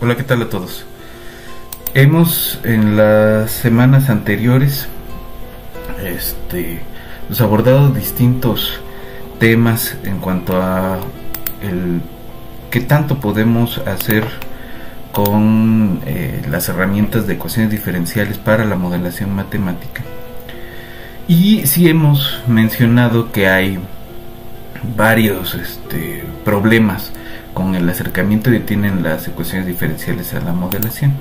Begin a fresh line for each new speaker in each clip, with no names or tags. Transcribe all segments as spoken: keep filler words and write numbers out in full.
Hola, ¿qué tal a todos? Hemos en las semanas anteriores este, pues, abordado distintos temas en cuanto a el qué tanto podemos hacer con eh, las herramientas de ecuaciones diferenciales para la modelación matemática. Y sí hemos mencionado que hay varios este, problemas con el acercamiento que tienen las ecuaciones diferenciales a la modelación.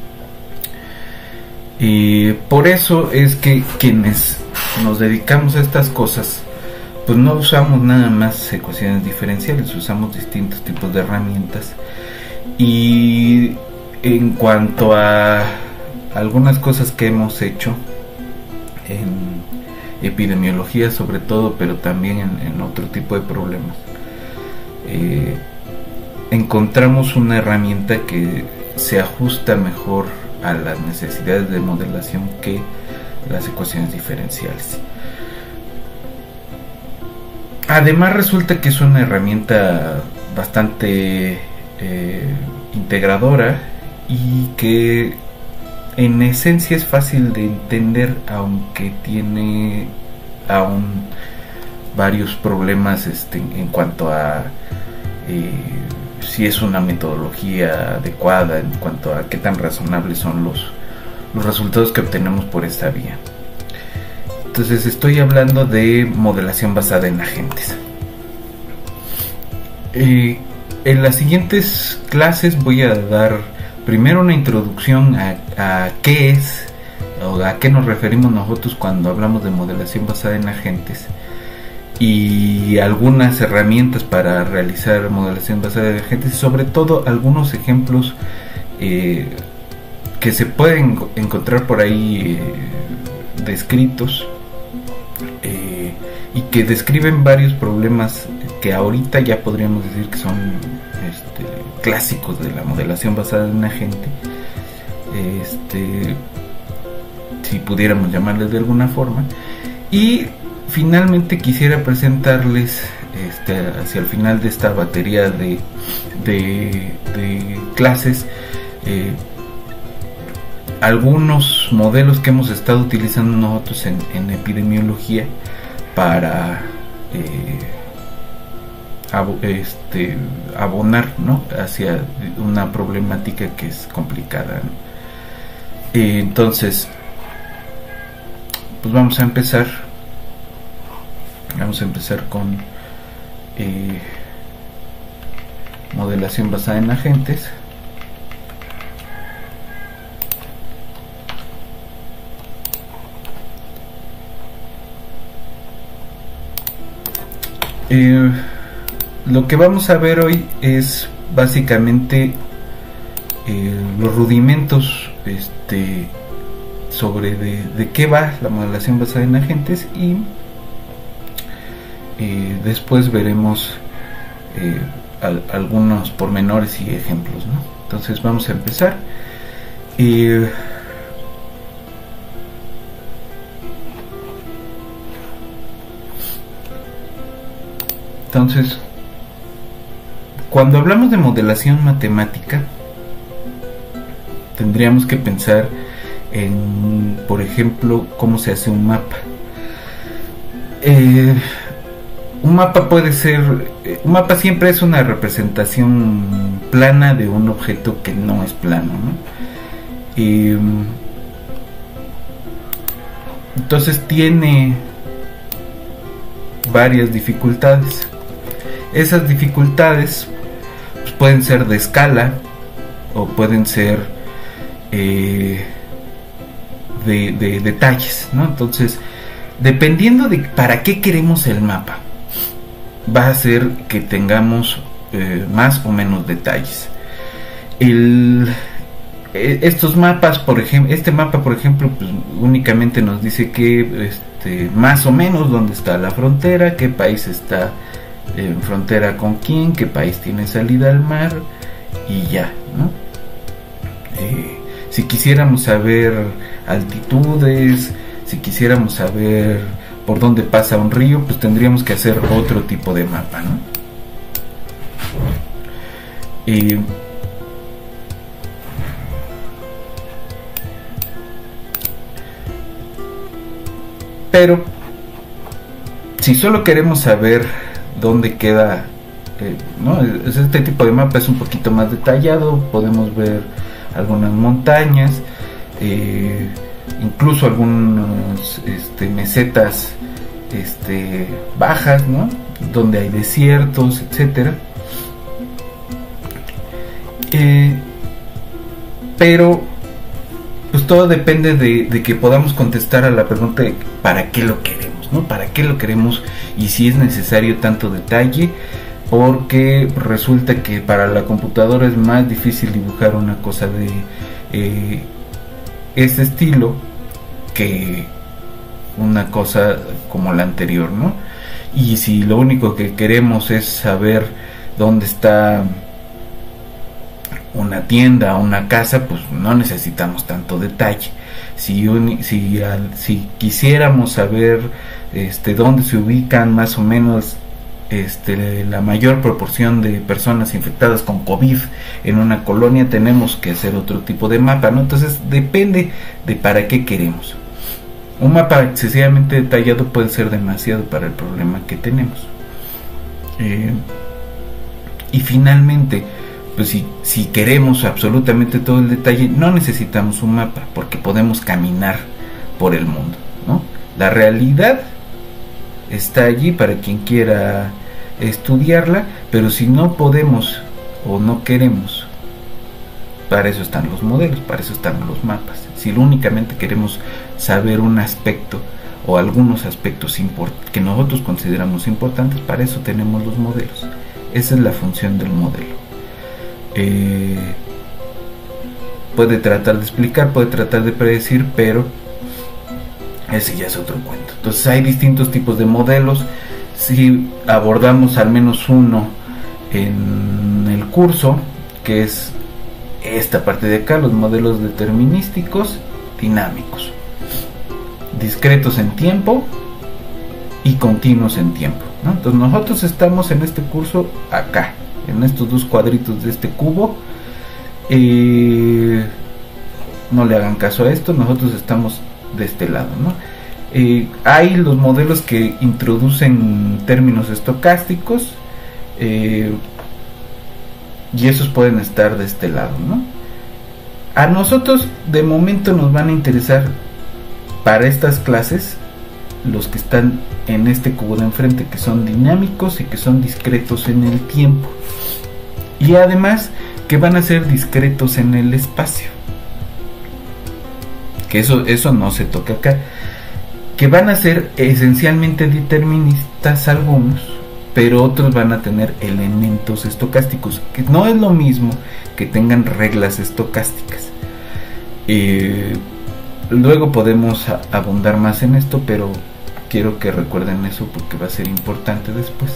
Y por eso es que quienes nos dedicamos a estas cosas, pues no usamos nada más ecuaciones diferenciales, usamos distintos tipos de herramientas. Y en cuanto a algunas cosas que hemos hecho en epidemiología sobre todo, pero también en, en otro tipo de problemas, eh, encontramos una herramienta que se ajusta mejor a las necesidades de modelación que las ecuaciones diferenciales. Además resulta que es una herramienta bastante eh, integradora y que en esencia es fácil de entender, aunque tiene aún varios problemas este, en cuanto a eh, si es una metodología adecuada, en cuanto a qué tan razonables son los, los resultados que obtenemos por esta vía. Entonces estoy hablando de modelación basada en agentes. Eh, en las siguientes clases voy a dar primero una introducción a, a qué es o a qué nos referimos nosotros cuando hablamos de modelación basada en agentes, y algunas herramientas para realizar modelación basada en agentes, y sobre todo algunos ejemplos eh, que se pueden encontrar por ahí eh, descritos eh, y que describen varios problemas que ahorita ya podríamos decir que son este, clásicos de la modelación basada en agente, este, si pudiéramos llamarles de alguna forma. Y finalmente quisiera presentarles este, hacia el final de esta batería de, de, de clases eh, algunos modelos que hemos estado utilizando nosotros en, en epidemiología para eh, ab, este, abonar, ¿no?, hacia una problemática que es complicada, ¿no? Eh, entonces pues vamos a empezar Vamos a empezar con eh, modelación basada en agentes. Eh, lo que vamos a ver hoy es básicamente eh, los rudimentos este, sobre de, de qué va la modelación basada en agentes, y Eh, después veremos eh, al, algunos pormenores y ejemplos, ¿no? Entonces vamos a empezar. Eh, entonces, cuando hablamos de modelación matemática, tendríamos que pensar en, por ejemplo, cómo se hace un mapa. Eh, Un mapa puede ser, un mapa siempre es una representación plana de un objeto que no es plano, ¿no? Y, entonces tiene varias dificultades. Esas dificultades pues, pueden ser de escala o pueden ser eh, de, de detalles, ¿no? Entonces, dependiendo de para qué queremos el mapa, va a hacer que tengamos eh, más o menos detalles. El, eh, estos mapas, por ejemplo, este mapa, por ejemplo, pues, únicamente nos dice que este, más o menos dónde está la frontera, qué país está en frontera con quién, qué país tiene salida al mar, y ya, ¿no? Eh, si quisiéramos saber altitudes, si quisiéramos saber por dónde pasa un río, pues tendríamos que hacer otro tipo de mapa, ¿no? Eh, Pero si solo queremos saber dónde queda, eh, ¿no? Este tipo de mapa es un poquito más detallado, podemos ver algunas montañas, eh, incluso algunas este, mesetas este, bajas, ¿no? Donde hay desiertos, etcétera. Eh, pero pues todo depende de, de que podamos contestar a la pregunta de para qué lo queremos, ¿no? Para qué lo queremos y si es necesario tanto detalle, porque resulta que para la computadora es más difícil dibujar una cosa de eh, ese estilo que una cosa como la anterior, ¿no? Y si lo único que queremos es saber dónde está una tienda o una casa, pues no necesitamos tanto detalle. Si, un, si, al, si quisiéramos saber este, dónde se ubican más o menos este, la mayor proporción de personas infectadas con COVID en una colonia, tenemos que hacer otro tipo de mapa, ¿no? Entonces depende de para qué queremos. Un mapa excesivamente detallado puede ser demasiado para el problema que tenemos. Eh, y finalmente, pues si, si queremos absolutamente todo el detalle, no necesitamos un mapa, porque podemos caminar por el mundo, ¿no? La realidad está allí para quien quiera estudiarla, pero si no podemos o no queremos, para eso están los modelos, para eso están los mapas. Si únicamente queremos saber un aspecto o algunos aspectos import- que nosotros consideramos importantes, para eso tenemos los modelos. Esa es la función del modelo. Eh, puede tratar de explicar, puede tratar de predecir, pero ese ya es otro cuento. Entonces hay distintos tipos de modelos. Si abordamos al menos uno en el curso, que es esta parte de acá, los modelos determinísticos dinámicos, discretos en tiempo y continuos en tiempo, ¿no? Entonces nosotros estamos en este curso acá, en estos dos cuadritos de este cubo. Eh, no le hagan caso a esto, nosotros estamos de este lado, ¿no? Eh, hay los modelos que introducen términos estocásticos, eh, y esos pueden estar de este lado, ¿no? A nosotros de momento nos van a interesar para estas clases los que están en este cubo de enfrente, que son dinámicos y que son discretos en el tiempo, y además que van a ser discretos en el espacio, que eso, eso no se toca acá, que van a ser esencialmente deterministas algunos, pero otros van a tener elementos estocásticos, que no es lo mismo que tengan reglas estocásticas. Eh, luego podemos abundar más en esto, pero quiero que recuerden eso porque va a ser importante después.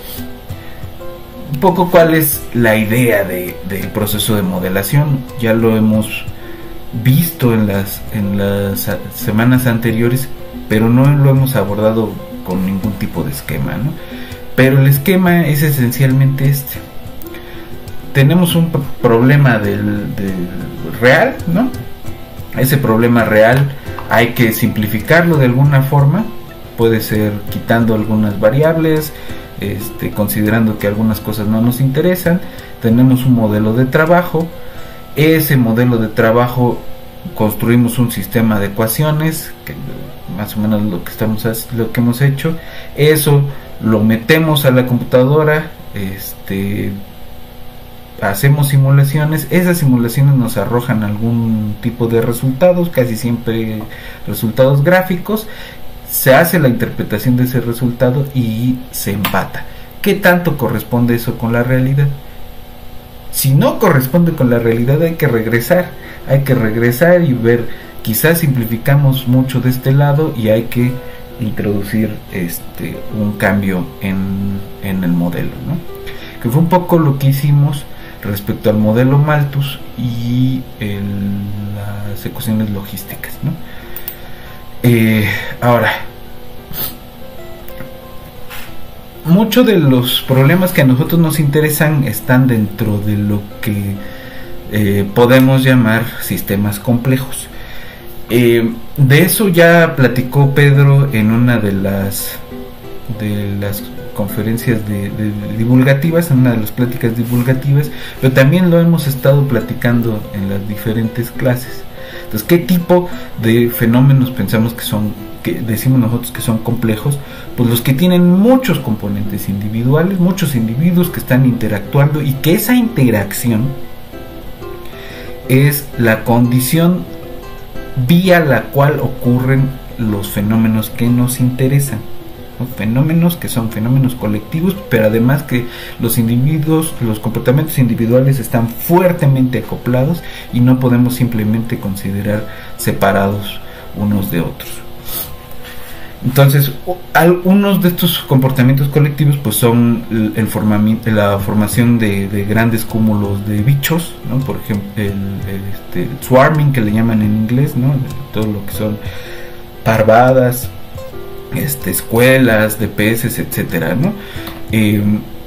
Un poco cuál es la idea de, del proceso de modelación, ya lo hemos visto en las, en las semanas anteriores, pero no lo hemos abordado con ningún tipo de esquema, ¿no? Pero el esquema es esencialmente este. Tenemos un problema del, del real, ¿no? Ese problema real hay que simplificarlo de alguna forma. Puede ser quitando algunas variables, este, considerando que algunas cosas no nos interesan. Tenemos un modelo de trabajo. Ese modelo de trabajo construimos un sistema de ecuaciones, que más o menos lo que estamos lo que hemos hecho. Eso lo metemos a la computadora, este, hacemos simulaciones, esas simulaciones nos arrojan algún tipo de resultados, casi siempre resultados gráficos, se hace la interpretación de ese resultado y se empata. ¿Qué tanto corresponde eso con la realidad? Si no corresponde con la realidad, hay que regresar, hay que regresar y ver, quizás simplificamos mucho de este lado y hay que introducir este un cambio en, en el modelo, ¿no? Que fue un poco lo que hicimos respecto al modelo Malthus y el, las ecuaciones logísticas, ¿no? Eh, ahora, muchos de los problemas que a nosotros nos interesan están dentro de lo que eh, podemos llamar sistemas complejos. Eh, de eso ya platicó Pedro en una de las de las conferencias de, de, de divulgativas, en una de las pláticas divulgativas, pero también lo hemos estado platicando en las diferentes clases. Entonces, ¿qué tipo de fenómenos pensamos que son, que decimos nosotros que son complejos? Pues los que tienen muchos componentes individuales, muchos individuos que están interactuando, y que esa interacción es la condición vía la cual ocurren los fenómenos que nos interesan, ¿no? Fenómenos que son fenómenos colectivos, pero además que los individuos, los comportamientos individuales están fuertemente acoplados y no podemos simplemente considerar separados unos de otros. Entonces, algunos de estos comportamientos colectivos pues son el, el formamiento, la formación de, de grandes cúmulos de bichos, ¿no? Por ejemplo, el, el, este, el swarming, que le llaman en inglés, ¿no? Todo lo que son parvadas, este, escuelas de peces, etcétera, ¿no? Eh,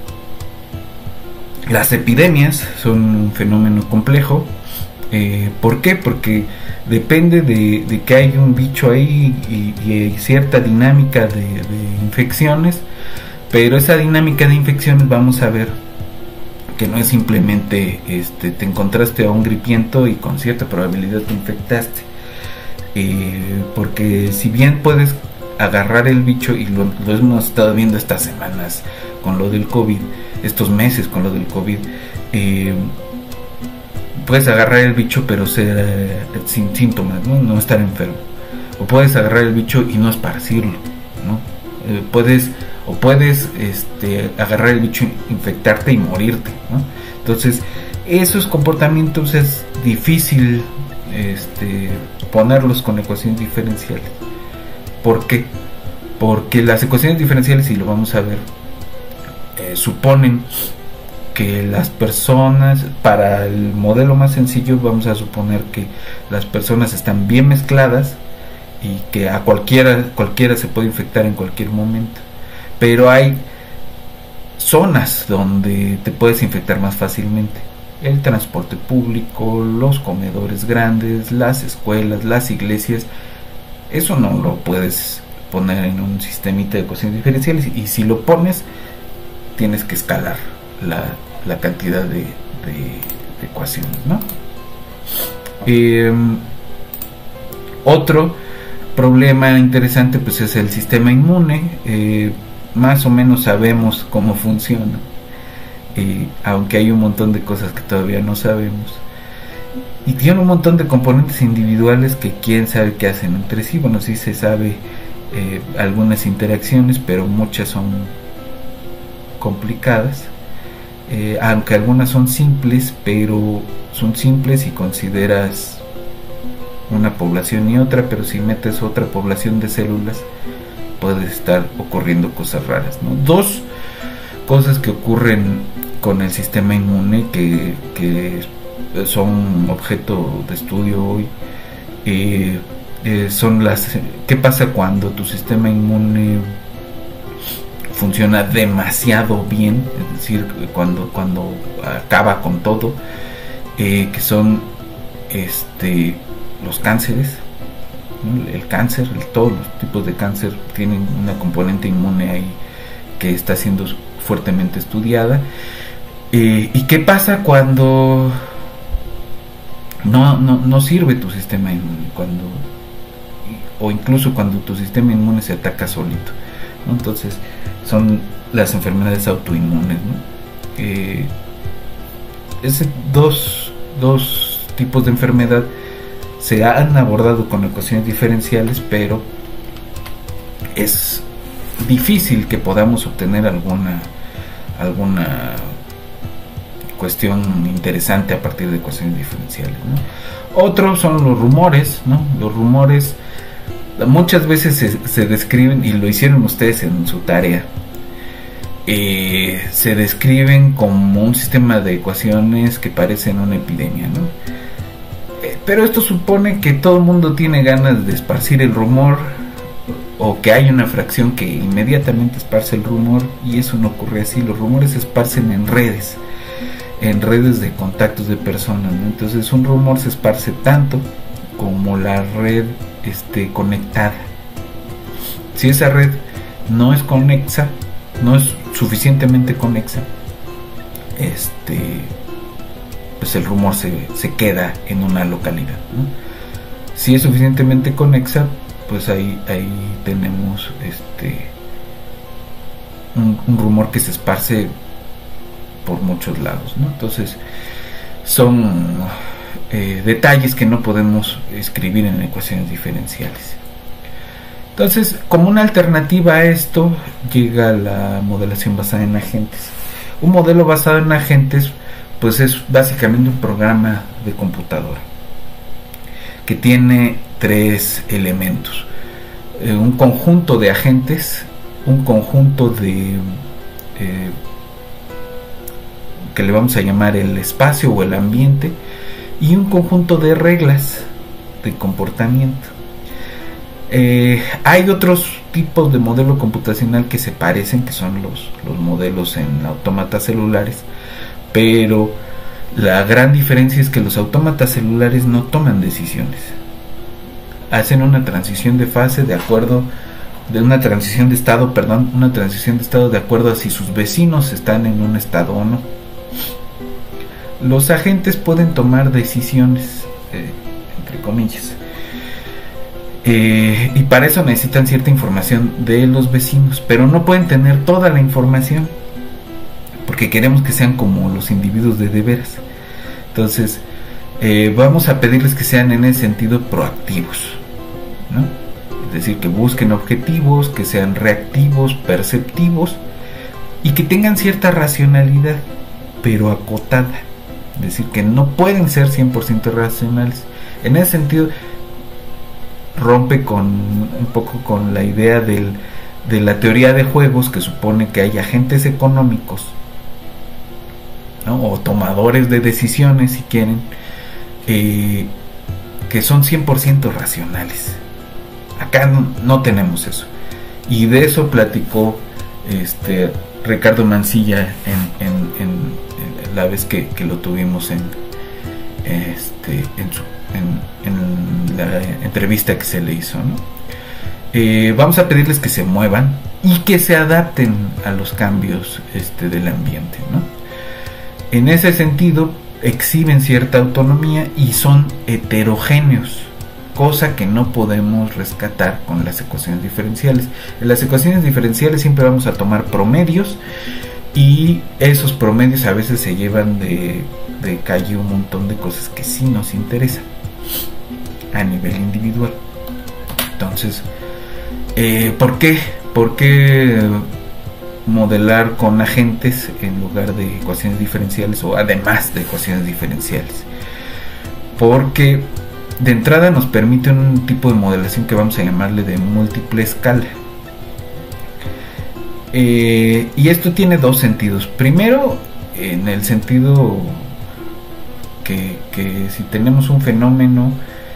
las epidemias son un fenómeno complejo. Eh, ¿Por qué? Porque depende de, de que hay un bicho ahí y, y hay cierta dinámica de, de infecciones, pero esa dinámica de infecciones vamos a ver que no es simplemente este, te encontraste a un gripiento y con cierta probabilidad te infectaste, eh, porque si bien puedes agarrar el bicho, y lo, lo hemos estado viendo estas semanas con lo del COVID, estos meses con lo del COVID, eh, puedes agarrar el bicho pero ser eh, sin síntomas, ¿no? No estar enfermo, o puedes agarrar el bicho y no esparcirlo, ¿no? Eh, puedes o puedes este, agarrar el bicho, infectarte y morirte, ¿no? Entonces esos comportamientos es difícil este, ponerlos con ecuaciones diferenciales. ¿Por qué? Porque las ecuaciones diferenciales, y lo vamos a ver, eh, suponen que las personas, para el modelo más sencillo vamos a suponer que las personas están bien mezcladas y que a cualquiera cualquiera se puede infectar en cualquier momento, pero hay zonas donde te puedes infectar más fácilmente: el transporte público, los comedores grandes, las escuelas, las iglesias. Eso no lo puedes poner en un sistemita de ecuaciones diferenciales, y si lo pones tienes que escalar la, la cantidad de, de, de ecuaciones, ¿no? Eh, otro problema interesante pues es el sistema inmune. Eh, más o menos sabemos cómo funciona, eh, aunque hay un montón de cosas que todavía no sabemos, y tiene un montón de componentes individuales que quién sabe qué hacen entre sí. Bueno, sí se sabe eh, algunas interacciones, pero muchas son complicadas, eh, aunque algunas son simples, pero son simples si consideras una población y otra, pero si metes otra población de células puede estar ocurriendo cosas raras, ¿no? Dos cosas que ocurren con el sistema inmune que, que son objeto de estudio hoy, eh, eh, son las qué pasa cuando tu sistema inmune funciona demasiado bien, es decir, cuando cuando acaba con todo, eh, que son este los cánceres, ¿no? El cáncer, el, todos los tipos de cáncer tienen una componente inmune ahí que está siendo fuertemente estudiada. Eh, ¿Y qué pasa cuando no, no, no sirve tu sistema inmune? Cuando, o incluso cuando tu sistema inmune se ataca solito, ¿no? Entonces son las enfermedades autoinmunes, ¿no? Eh, ese dos, dos tipos de enfermedad se han abordado con ecuaciones diferenciales, pero es difícil que podamos obtener alguna alguna cuestión interesante a partir de ecuaciones diferenciales, ¿no? Otros son los rumores, ¿no? Los rumores muchas veces se, se describen, y lo hicieron ustedes en su tarea, eh, se describen como un sistema de ecuaciones que parecen una epidemia, ¿no? Eh, pero esto supone que todo el mundo tiene ganas de esparcir el rumor, o que hay una fracción que inmediatamente esparce el rumor, y eso no ocurre así. Los rumores se esparcen en redes, en redes de contactos de personas, ¿no? Entonces un rumor se esparce tanto como la red este, conectada. Si esa red no es conexa, no es suficientemente conexa, este, pues el rumor se, se queda en una localidad, ¿no? Si es suficientemente conexa, pues ahí, ahí tenemos este, un, un rumor que se esparce por muchos lados, ¿no? Entonces son eh, detalles que no podemos escribir en ecuaciones diferenciales. Entonces, como una alternativa a esto, llega la modelación basada en agentes. Un modelo basado en agentes, pues es básicamente un programa de computadora que tiene tres elementos: eh, un conjunto de agentes, un conjunto de eh, que le vamos a llamar el espacio o el ambiente, y un conjunto de reglas de comportamiento. Eh, hay otros tipos de modelo computacional que se parecen, que son los, los modelos en autómatas celulares, pero la gran diferencia es que los autómatas celulares no toman decisiones, hacen una transición de fase de acuerdo, de una transición de estado, perdón, una transición de estado de acuerdo a si sus vecinos están en un estado o no. Los agentes pueden tomar decisiones, eh, entre comillas, eh, y para eso necesitan cierta información de los vecinos, pero no pueden tener toda la información, porque queremos que sean como los individuos de de veras. Entonces eh, vamos a pedirles que sean en ese sentido proactivos, ¿no? Es decir, que busquen objetivos, que sean reactivos, perceptivos, y que tengan cierta racionalidad, pero acotada. Es decir, que no pueden ser cien por ciento racionales. En ese sentido rompe con un poco con la idea del, de la teoría de juegos, que supone que hay agentes económicos, ¿no? O tomadores de decisiones, si quieren, eh, que son cien por ciento racionales. Acá no, no tenemos eso, y de eso platicó este Ricardo Mancilla en, en, en, en la vez que, que lo tuvimos en este en, su, en, en la entrevista que se le hizo, ¿no? Eh, vamos a pedirles que se muevan y que se adapten a los cambios este, del ambiente, ¿no? En ese sentido exhiben cierta autonomía y son heterogéneos, cosa que no podemos rescatar con las ecuaciones diferenciales. En las ecuaciones diferenciales siempre vamos a tomar promedios, y esos promedios a veces se llevan de, de calle un montón de cosas que sí nos interesan a nivel individual. Entonces, eh, ¿por qué? ¿Por qué modelar con agentes en lugar de ecuaciones diferenciales, o además de ecuaciones diferenciales? Porque de entrada nos permite un tipo de modelación que vamos a llamarle de múltiple escala. Eh, y esto tiene dos sentidos. Primero, en el sentido que, que si tenemos un fenómeno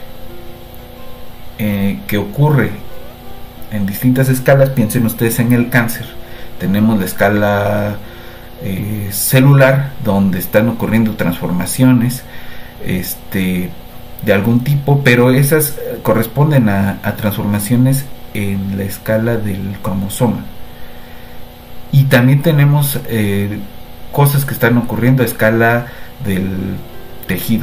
eh, que ocurre en distintas escalas, piensen ustedes en el cáncer. Tenemos la escala eh, celular, donde están ocurriendo transformaciones este, de algún tipo, pero esas corresponden a, a transformaciones en la escala del cromosoma. Y también tenemos eh, cosas que están ocurriendo a escala del tejido,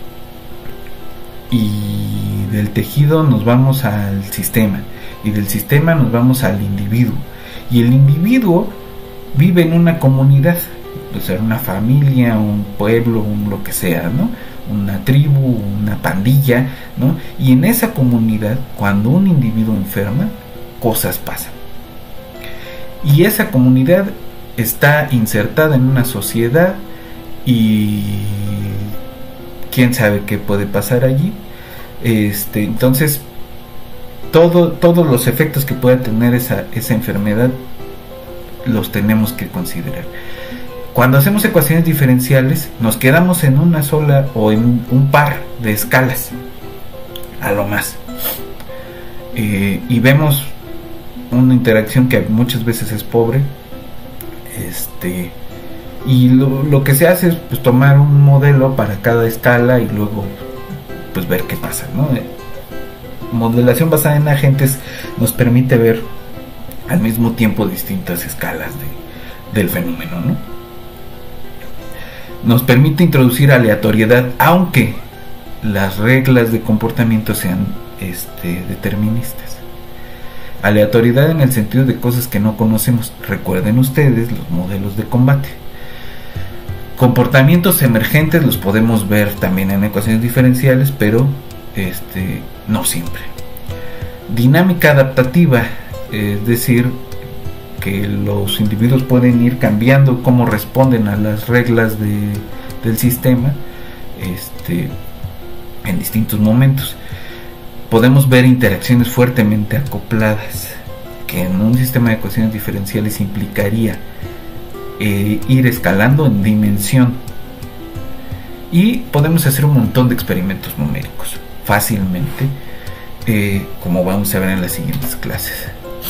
y del tejido nos vamos al sistema, y del sistema nos vamos al individuo, y el individuo vive en una comunidad, puede ser una familia, un pueblo, un lo que sea, ¿no? Una tribu, una pandilla, ¿no? Y en esa comunidad, cuando un individuo enferma, cosas pasan. Y esa comunidad está insertada en una sociedad, y quién sabe qué puede pasar allí. Este, entonces, todo, todos los efectos que pueda tener esa, esa enfermedad los tenemos que considerar. Cuando hacemos ecuaciones diferenciales, nos quedamos en una sola o en un par de escalas, a lo más, eh, y vemos una interacción que muchas veces es pobre, este, y lo, lo que se hace es pues tomar un modelo para cada escala y luego pues ver qué pasa, ¿no? Modelación basada en agentes nos permite ver al mismo tiempo distintas escalas de, del fenómeno, ¿no? Nos permite introducir aleatoriedad, aunque las reglas de comportamiento sean este, deterministas. Aleatoriedad en el sentido de cosas que no conocemos. Recuerden ustedes los modelos de combate. Comportamientos emergentes los podemos ver también en ecuaciones diferenciales, pero este, no siempre. Dinámica adaptativa, es decir, que los individuos pueden ir cambiando cómo responden a las reglas de, del sistema este, en distintos momentos. Podemos ver interacciones fuertemente acopladas, que en un sistema de ecuaciones diferenciales implicaría eh, ir escalando en dimensión, y podemos hacer un montón de experimentos numéricos fácilmente, eh, como vamos a ver en las siguientes clases.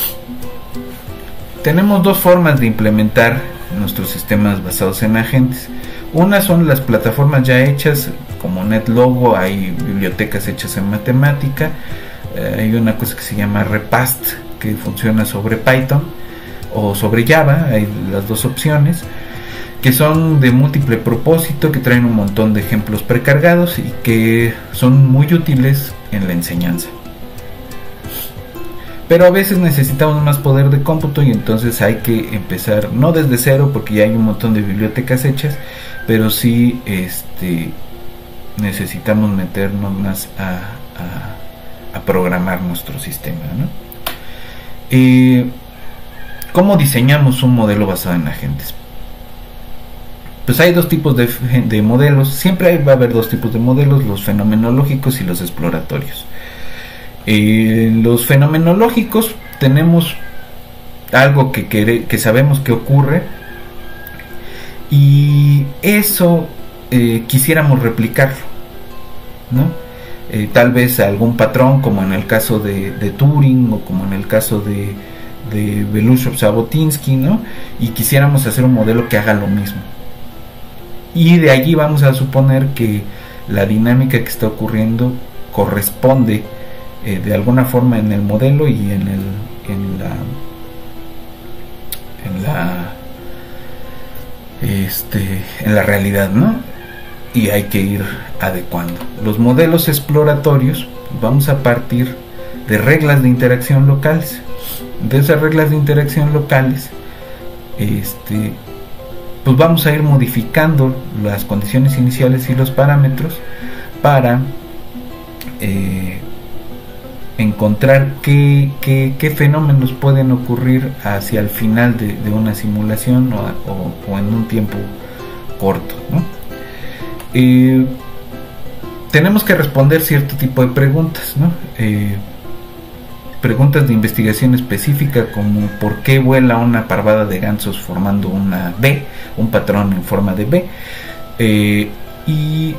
Tenemos dos formas de implementar nuestros sistemas basados en agentes. Una son las plataformas ya hechas, como NetLogo, hay bibliotecas hechas en matemática, eh, hay una cosa que se llama Repast, que funciona sobre Python o sobre Java, hay las dos opciones, que son de múltiple propósito, que traen un montón de ejemplos precargados y que son muy útiles en la enseñanza. Pero a veces necesitamos más poder de cómputo y entonces hay que empezar, no desde cero porque ya hay un montón de bibliotecas hechas, pero sí este, necesitamos meternos más a, a, a programar nuestro sistema, ¿no? Eh, ¿Cómo diseñamos un modelo basado en agentes? Pues hay dos tipos de, de modelos, siempre va a haber dos tipos de modelos, los fenomenológicos y los exploratorios. Eh, los fenomenológicos tenemos algo que, que, que sabemos que ocurre y eso eh, quisiéramos replicarlo, ¿no? Eh, tal vez algún patrón, como en el caso de, de Turing o como en el caso de, de Belousov-Zhabotinsky, ¿no? Y quisiéramos hacer un modelo que haga lo mismo, y de allí vamos a suponer que la dinámica que está ocurriendo corresponde Eh, de alguna forma en el modelo y en el en la en la este en la realidad, ¿no? Y hay que ir adecuando. Los modelos exploratorios, vamos a partir de reglas de interacción locales. De esas reglas de interacción locales, este pues vamos a ir modificando las condiciones iniciales y los parámetros para eh, encontrar qué, qué, qué fenómenos pueden ocurrir hacia el final de, de una simulación o, o, o en un tiempo corto, ¿no? Eh, tenemos que responder cierto tipo de preguntas, ¿no? Eh, preguntas de investigación específica, como por qué vuela una parvada de gansos formando una V, un patrón en forma de V, eh, y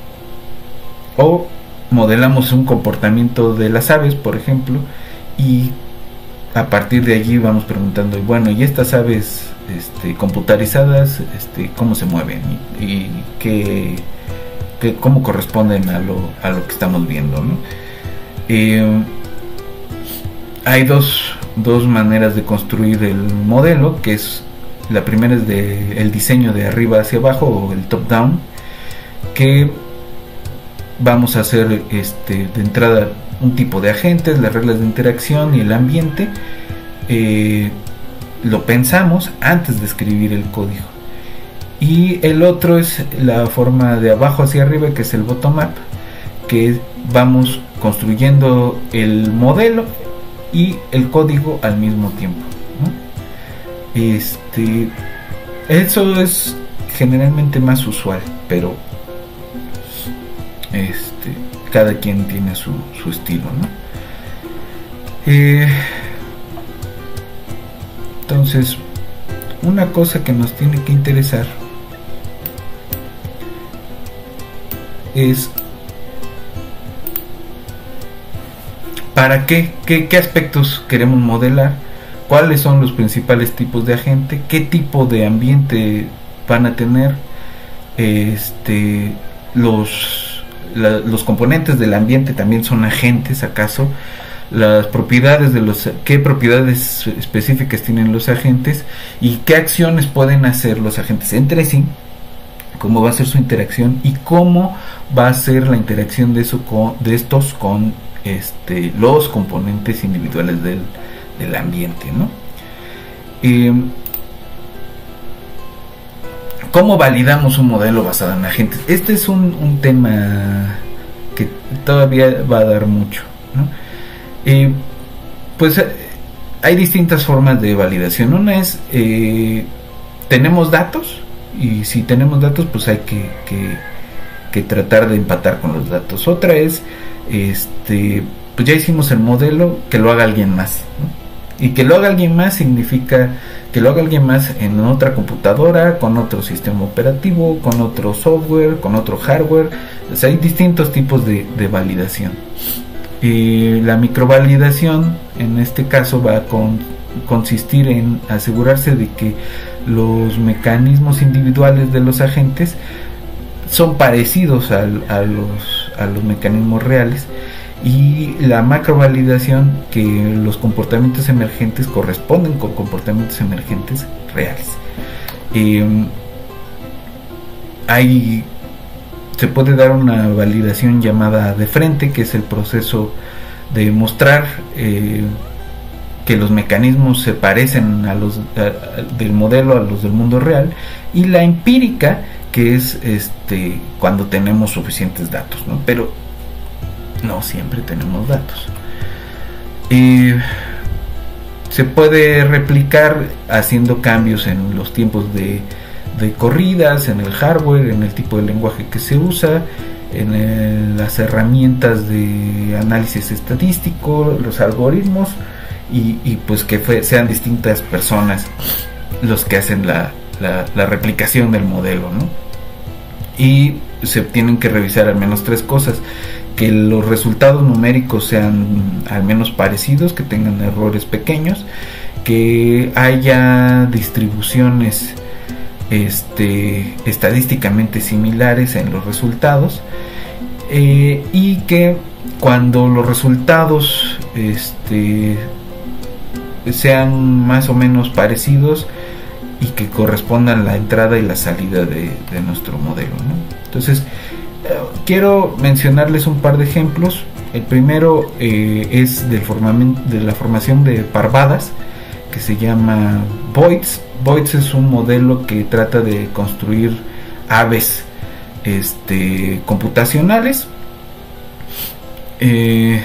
o modelamos un comportamiento de las aves, por ejemplo, y a partir de allí vamos preguntando, bueno, ¿y estas aves este, computarizadas este, cómo se mueven? ¿Y, y qué, qué, cómo corresponden a lo, a lo que estamos viendo, ¿no? Eh, hay dos, dos maneras de construir el modelo, que es, la primera es de el diseño de arriba hacia abajo, o el top down, que vamos a hacer este, de entrada un tipo de agentes, las reglas de interacción y el ambiente. Eh, lo pensamos antes de escribir el código. Y el otro es la forma de abajo hacia arriba, que es el bottom up, que vamos construyendo el modelo y el código al mismo tiempo, ¿no? Este, eso es generalmente más usual, pero Este, cada quien tiene su, su estilo, ¿no? Eh, entonces, una cosa que nos tiene que interesar es para qué, qué, qué aspectos queremos modelar, cuáles son los principales tipos de agente, qué tipo de ambiente van a tener, este, los la, los componentes del ambiente también son agentes, ¿acaso? Las propiedades de los, qué propiedades específicas tienen los agentes y qué acciones pueden hacer los agentes entre sí, cómo va a ser su interacción y cómo va a ser la interacción de, eso con, de estos con este, los componentes individuales del, del ambiente, ¿no? Eh, ¿Cómo validamos un modelo basado en agentes? Este es un, un tema que todavía va a dar mucho, ¿no? Eh, pues eh, hay distintas formas de validación. Una es, eh, tenemos datos, y si tenemos datos, pues hay que, que, que tratar de empatar con los datos. Otra es, este, pues ya hicimos el modelo, que lo haga alguien más, ¿no? Y que lo haga alguien más significa que lo haga alguien más en otra computadora, con otro sistema operativo, con otro software, con otro hardware. O sea, hay distintos tipos de, de validación. Y la microvalidación en este caso va a con, consistir en asegurarse de que los mecanismos individuales de los agentes son parecidos al, a, los, a los mecanismos reales, y la macrovalidación, que los comportamientos emergentes corresponden con comportamientos emergentes reales. Eh, hay, se puede dar una validación llamada de frente, que es el proceso de mostrar eh, que los mecanismos se parecen a los a, a, del modelo a los del mundo real, y la empírica, que es este cuando tenemos suficientes datos, ¿no? Pero no siempre tenemos datos. Eh, se puede replicar haciendo cambios en los tiempos de, de corridas, en el hardware, en el tipo de lenguaje que se usa, en el, las herramientas de análisis estadístico, los algoritmos, y, y pues que fue, sean distintas personas los que hacen la, la, la replicación del modelo, ¿no? Y se tienen que revisar al menos tres cosas: que los resultados numéricos sean al menos parecidos, que tengan errores pequeños, que haya distribuciones este, estadísticamente similares en los resultados, eh, y que cuando los resultados este, sean más o menos parecidos y que correspondan la entrada y la salida de, de nuestro modelo, ¿no? Entonces, quiero mencionarles un par de ejemplos. El primero eh, es del de la formación de parvadas, que se llama Voids. Voids es un modelo que trata de construir aves este, computacionales, eh,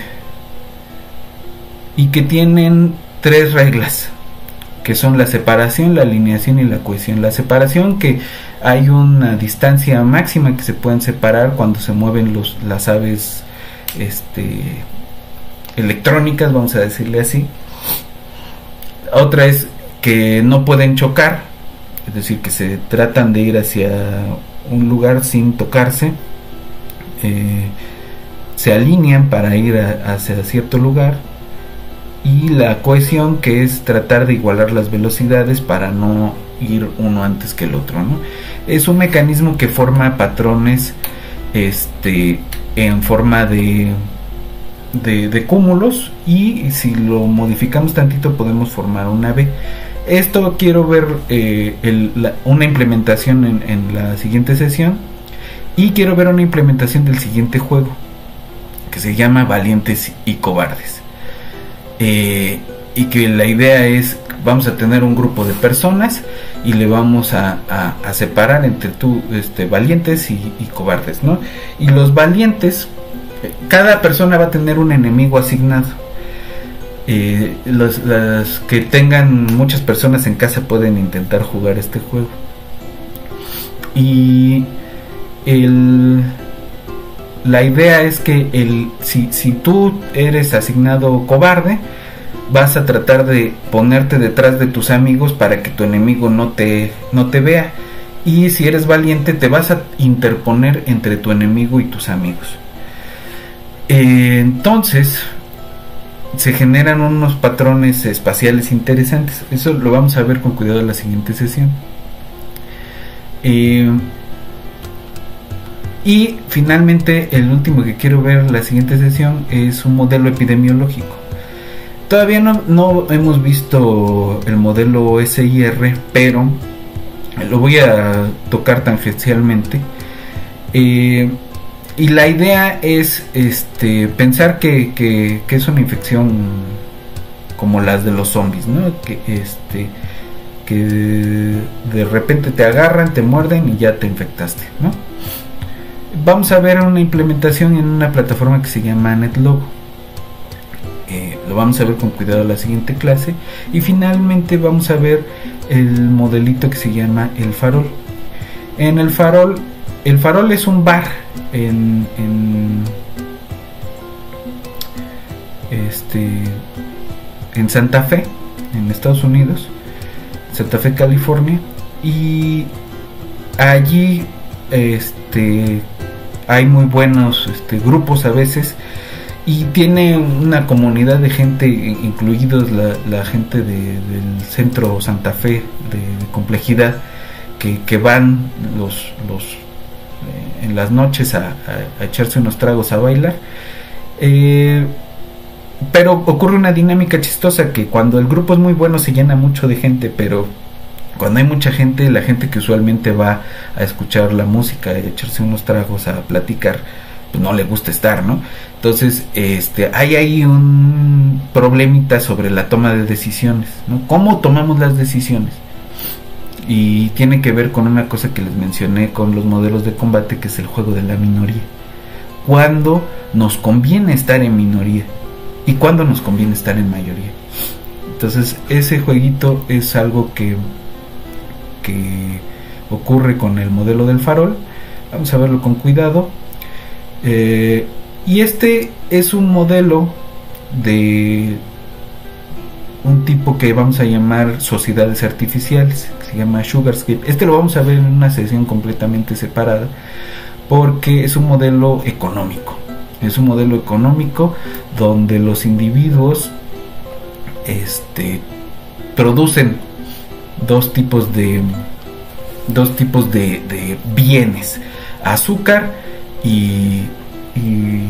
y que tienen tres reglas, que son la separación, la alineación y la cohesión. La separación, que hay una distancia máxima que se pueden separar cuando se mueven los, las aves este, electrónicas, vamos a decirle así. Otra es que no pueden chocar, es decir, que se tratan de ir hacia un lugar sin tocarse, eh, se alinean para ir a, hacia cierto lugar. Y la cohesión, que es tratar de igualar las velocidades para no ir uno antes que el otro, ¿no? Es un mecanismo que forma patrones este, en forma de, de, de cúmulos, y si lo modificamos tantito podemos formar una V. Esto quiero ver eh, el, la, una implementación en, en la siguiente sesión, y quiero ver una implementación del siguiente juego, que se llama Valientes y Cobardes. Eh, y que la idea es, vamos a tener un grupo de personas y le vamos a, a, a separar entre tú, este, valientes y, y cobardes, ¿no? Y los valientes, cada persona va a tener un enemigo asignado. Eh, los, las que tengan muchas personas en casa pueden intentar jugar este juego. Y el... la idea es que el, si, si tú eres asignado cobarde, vas a tratar de ponerte detrás de tus amigos para que tu enemigo no te, no te vea. Y si eres valiente, te vas a interponer entre tu enemigo y tus amigos. Eh, entonces, se generan unos patrones espaciales interesantes. Eso lo vamos a ver con cuidado en la siguiente sesión. Eh, Y finalmente el último que quiero ver la siguiente sesión es un modelo epidemiológico. Todavía no, no hemos visto el modelo S I R, pero lo voy a tocar tangencialmente. Eh, y la idea es este, pensar que, que, que es una infección como las de los zombies, ¿no? Que, este, que de repente te agarran, te muerden y ya te infectaste, ¿no? Vamos a ver una implementación en una plataforma que se llama NetLogo. Eh, lo vamos a ver con cuidado en la siguiente clase. Y finalmente vamos a ver el modelito que se llama El Farol. En El Farol, El Farol es un bar en, en este en Santa Fe, en Estados Unidos, Santa Fe, California, y allí este hay muy buenos este, grupos a veces, y tiene una comunidad de gente, incluidos la, la gente de, del centro Santa Fe de, de complejidad, que, que van los, los eh, en las noches a, a, a echarse unos tragos, a bailar. Eh, pero ocurre una dinámica chistosa, que cuando el grupo es muy bueno se llena mucho de gente, pero cuando hay mucha gente, la gente que usualmente va a escuchar la música y a echarse unos tragos, a platicar, pues no le gusta estar, ¿no? Entonces, este, hay ahí un problemita sobre la toma de decisiones, ¿no? ¿Cómo tomamos las decisiones? Y tiene que ver con una cosa que les mencioné con los modelos de combate, que es el juego de la minoría. ¿Cuándo nos conviene estar en minoría? ¿Y cuándo nos conviene estar en mayoría? Entonces, ese jueguito es algo que, que ocurre con el modelo del Farol. Vamos a verlo con cuidado. Eh, y este es un modelo de un tipo que vamos a llamar sociedades artificiales, que se llama Sugarscape. Este lo vamos a ver en una sesión completamente separada, porque es un modelo económico. Es un modelo económico donde los individuos este, producen dos tipos de dos tipos de, de bienes: azúcar y, y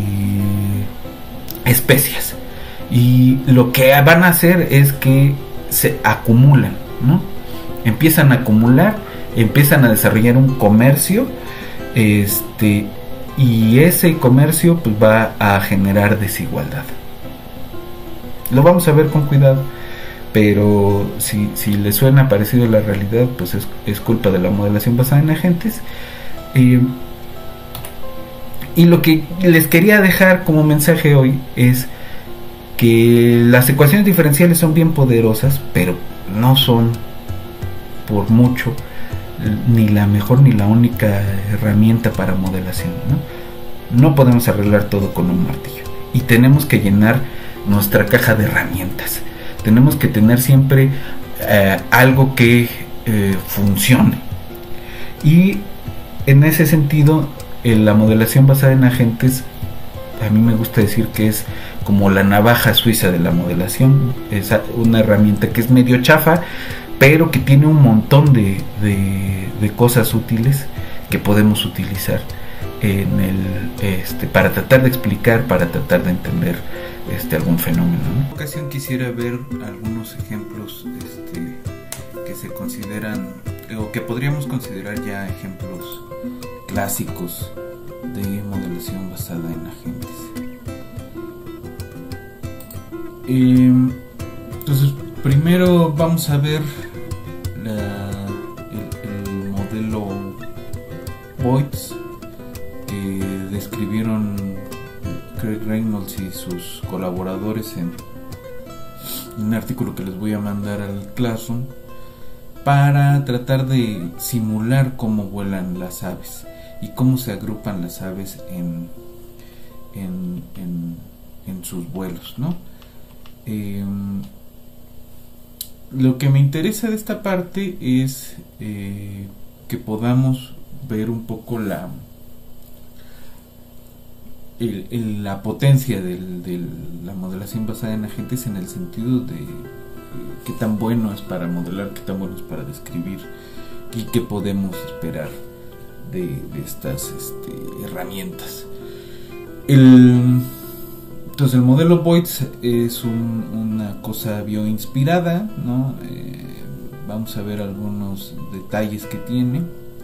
especias. Y lo que van a hacer es que se acumulan, ¿no? Empiezan a acumular, empiezan a desarrollar un comercio, este, y ese comercio pues va a generar desigualdad. Lo vamos a ver con cuidado, pero si, si les suena parecido a la realidad, pues es, es culpa de la modelación basada en agentes. Eh, y lo que les quería dejar como mensaje hoy es que las ecuaciones diferenciales son bien poderosas, pero no son por mucho ni la mejor ni la única herramienta para modelación, ¿no? No podemos arreglar todo con un martillo, y tenemos que llenar nuestra caja de herramientas. Tenemos que tener siempre eh, algo que eh, funcione, y en ese sentido eh, la modelación basada en agentes, a mí me gusta decir que es como la navaja suiza de la modelación. Es una herramienta que es medio chafa, pero que tiene un montón de, de, de cosas útiles que podemos utilizar en el, este, para tratar de explicar, para tratar de entender este, algún fenómeno, ¿no? En esta ocasión quisiera ver algunos ejemplos este, que se consideran, o que podríamos considerar ya ejemplos clásicos de modelación basada en agentes. Eh, entonces, primero vamos a ver la, el, el modelo Boyds, que describieron Craig Reynolds y sus colaboradores en un artículo que les voy a mandar al Classroom, para tratar de simular cómo vuelan las aves y cómo se agrupan las aves en, en, en, en sus vuelos, ¿no? Eh, lo que me interesa de esta parte es eh, que podamos ver un poco la el, el, la potencia de la modelación basada en agentes, en el sentido de eh, qué tan bueno es para modelar, qué tan bueno es para describir, y qué podemos esperar de, de estas este, herramientas. El, entonces el modelo Voids es un, una cosa bioinspirada, ¿no? Eh, vamos a ver algunos detalles que tiene.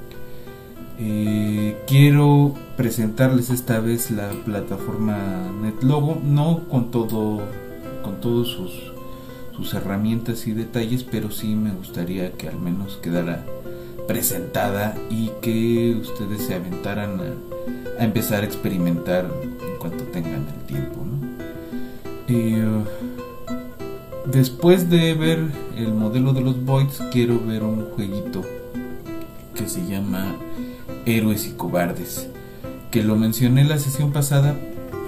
Eh, quiero presentarles esta vez la plataforma NetLogo, no con todo, con todos sus, sus herramientas y detalles, pero sí me gustaría que al menos quedara presentada y que ustedes se aventaran a, a empezar a experimentar en cuanto tengan el tiempo, ¿no? Eh, después de ver el modelo de los Voids, quiero ver un jueguito que se llama Héroes y Cobardes, que lo mencioné en la sesión pasada,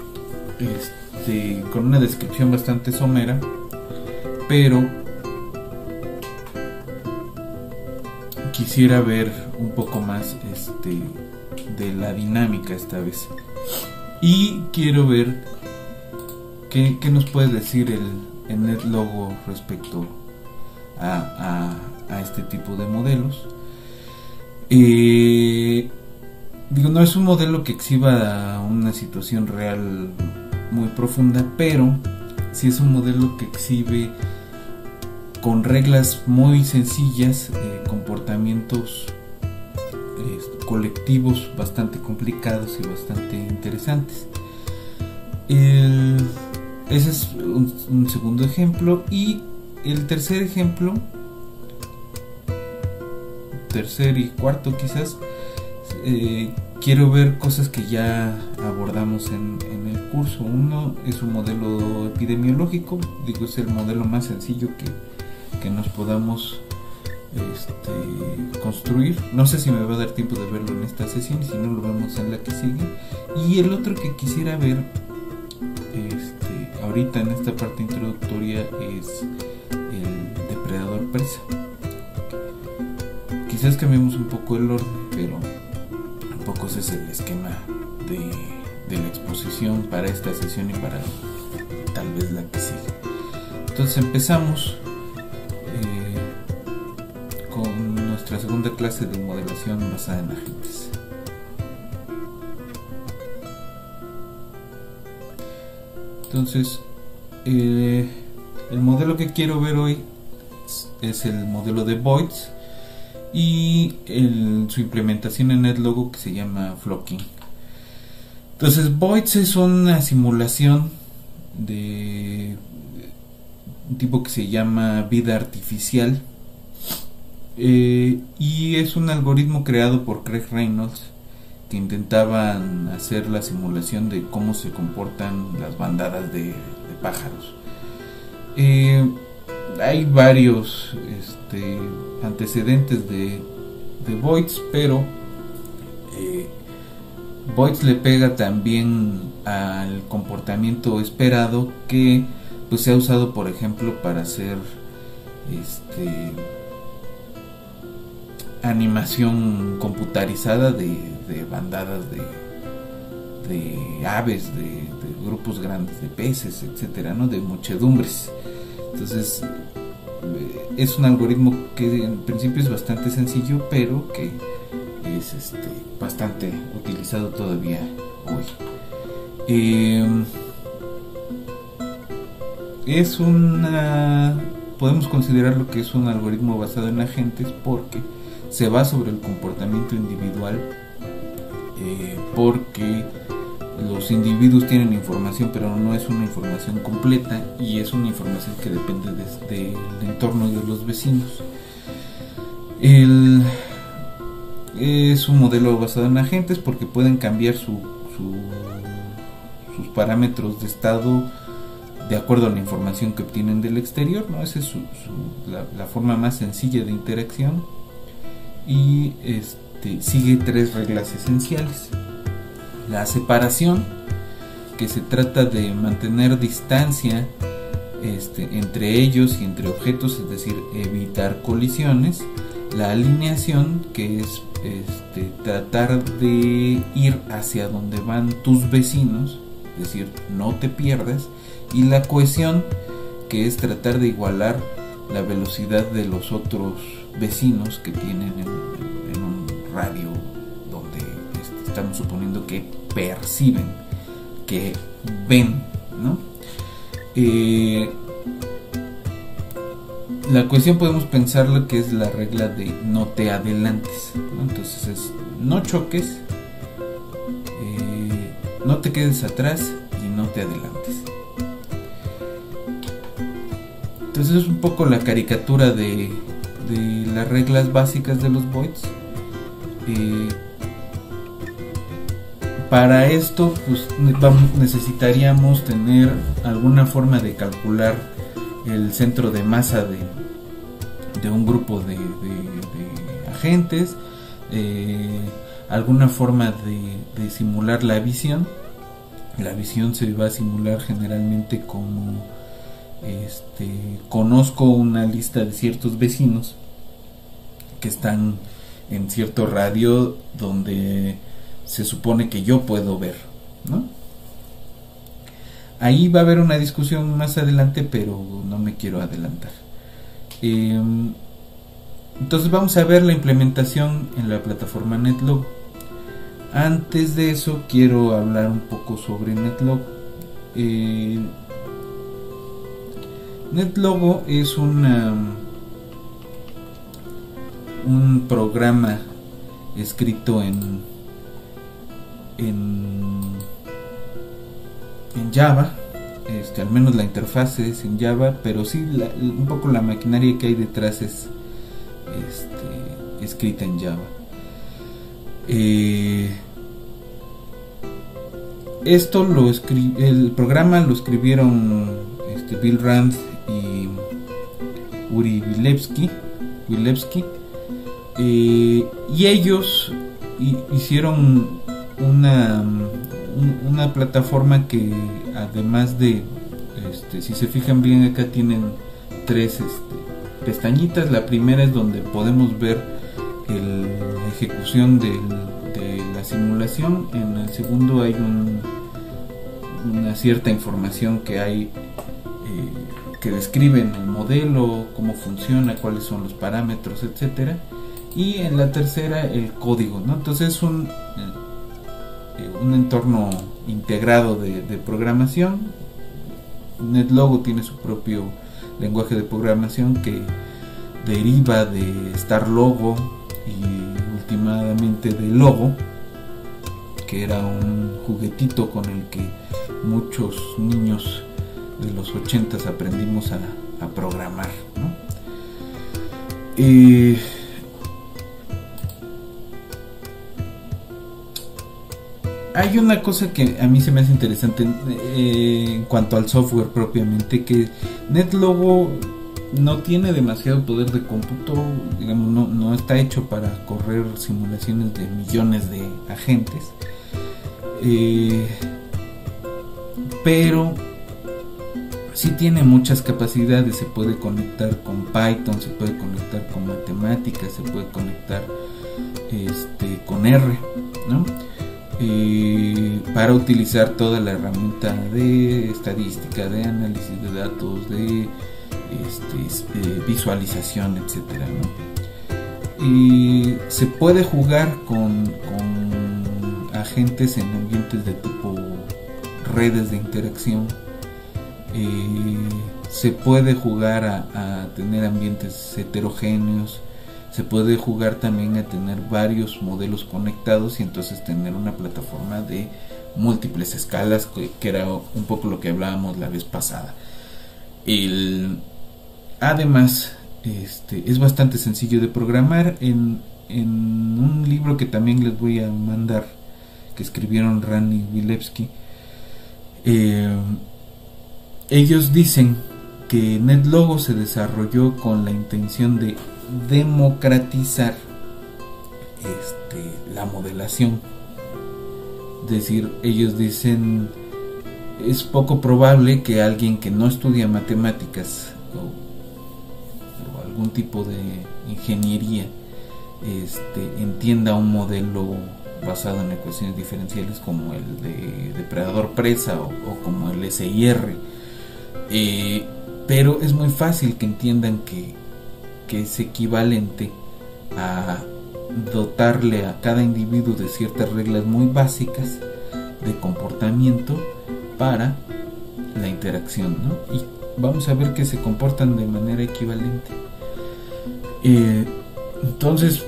este, con una descripción bastante somera, pero quisiera ver un poco más este, de la dinámica esta vez, y quiero ver qué, qué nos puede decir el, el NetLogo respecto a, a, a este tipo de modelos. Eh, digo, no es un modelo que exhiba una situación real muy profunda, pero sí es un modelo que exhibe con reglas muy sencillas eh, comportamientos eh, colectivos bastante complicados y bastante interesantes. El, ese es un, un segundo ejemplo, y el tercer ejemplo, tercer y cuarto quizás, eh, quiero ver cosas que ya abordamos en, en el curso. Uno es un modelo epidemiológico, digo, es el modelo más sencillo que, que nos podamos este, construir. No sé si me va a dar tiempo de verlo en esta sesión, y si no, lo vemos en la que sigue. Y el otro que quisiera ver este, ahorita en esta parte introductoria es el depredador persa. Quizás cambiemos un poco el orden, pero un poco ese es el esquema de, de la exposición para esta sesión y para tal vez la que sigue. Entonces empezamos eh, con nuestra segunda clase de modelación basada en agentes. Entonces eh, el modelo que quiero ver hoy es el modelo de Voids y el, su implementación en NetLogo, que se llama Flocking. Entonces Voids es una simulación de un tipo que se llama vida artificial, eh, y es un algoritmo creado por Craig Reynolds, que intentaban hacer la simulación de cómo se comportan las bandadas de, de pájaros. Eh, hay varios este, antecedentes de, de Voids, pero eh, Voids le pega también al comportamiento esperado, que pues se ha usado, por ejemplo, para hacer este, animación computarizada de, de bandadas de, de aves, de, de grupos grandes de peces, etcétera, ¿no? De muchedumbres. Entonces es un algoritmo que en principio es bastante sencillo, pero que es este, bastante utilizado todavía hoy. Eh, es una, podemos considerarlo que es un algoritmo basado en agentes, porque se va sobre el comportamiento individual, eh, porque los individuos tienen información, pero no es una información completa, y es una información que depende del entorno y de los vecinos. El, es un modelo basado en agentes porque pueden cambiar su, su, sus parámetros de estado de acuerdo a la información que obtienen del exterior, ¿no? Esa es su, su, la, la forma más sencilla de interacción, y este, sigue tres reglas esenciales. La separación, que se trata de mantener distancia este, entre ellos y entre objetos, es decir, evitar colisiones. La alineación, que es este, tratar de ir hacia donde van tus vecinos, es decir, no te pierdas. Y la cohesión, que es tratar de igualar la velocidad de los otros vecinos que tienen en, en un radio donde estamos suponiendo que perciben, que ven, ¿no? Eh, la cuestión podemos pensar lo que es la regla de no te adelantes, ¿no? Entonces es no choques, eh, no te quedes atrás y no te adelantes. Entonces es un poco la caricatura de, de las reglas básicas de los voids. Eh, para esto pues necesitaríamos tener alguna forma de calcular el centro de masa de, de un grupo de, de, de agentes, eh, alguna forma de, de simular la visión. La visión se va a simular generalmente como este, conozco una lista de ciertos vecinos que están en cierto radio donde se supone que yo puedo ver, ¿no? Ahí va a haber una discusión más adelante, pero no me quiero adelantar. Eh, entonces vamos a ver la implementación en la plataforma NetLogo. Antes de eso quiero hablar un poco sobre NetLogo. Eh, NetLogo es una, un programa escrito en, en, en Java. Este, al menos la interfaz es en Java, pero sí la, un poco la maquinaria que hay detrás es este, escrita en Java. Eh, esto lo escri el programa lo escribieron este, Bill Rand y Uri Wilewski, Wilewski eh, y ellos hicieron una una plataforma que además de este, si se fijan bien acá tienen tres este, pestañitas. La primera es donde podemos ver el, la ejecución del, de la simulación. En el segundo hay un, una cierta información que hay eh, que describen el modelo, cómo funciona, cuáles son los parámetros, etcétera. Y en la tercera el código, ¿no? Entonces es un un entorno integrado de, de programación. NetLogo tiene su propio lenguaje de programación que deriva de StarLogo y últimamente de Logo, que era un juguetito con el que muchos niños de los ochentas aprendimos a, a programar, ¿no? Eh, Hay una cosa que a mí se me hace interesante eh, en cuanto al software propiamente, que NetLogo no tiene demasiado poder de cómputo, digamos, no, no está hecho para correr simulaciones de millones de agentes, eh, pero sí tiene muchas capacidades. Se puede conectar con Python, se puede conectar con matemáticas, se puede conectar este, con R, ¿no? Eh, para utilizar toda la herramienta de estadística, de análisis de datos, de este, eh, visualización, etcétera, ¿no? Y se puede jugar con, con agentes en ambientes de tipo redes de interacción. Eh, se puede jugar a, a tener ambientes heterogéneos. Se puede jugar también a tener varios modelos conectados y entonces tener una plataforma de múltiples escalas, que, que era un poco lo que hablábamos la vez pasada. El, además, este, es bastante sencillo de programar. En, en un libro que también les voy a mandar, que escribieron Rand y Wilewski, eh, ellos dicen que NetLogo se desarrolló con la intención de democratizar este, la modelación. Es decir, ellos dicen, es poco probable que alguien que no estudia matemáticas o, o algún tipo de ingeniería este, entienda un modelo basado en ecuaciones diferenciales como el de depredador-presa o, o como el S I R, eh, pero es muy fácil que entiendan que que es equivalente a dotarle a cada individuo de ciertas reglas muy básicas de comportamiento para la interacción, ¿no? Y vamos a ver que se comportan de manera equivalente. Eh, entonces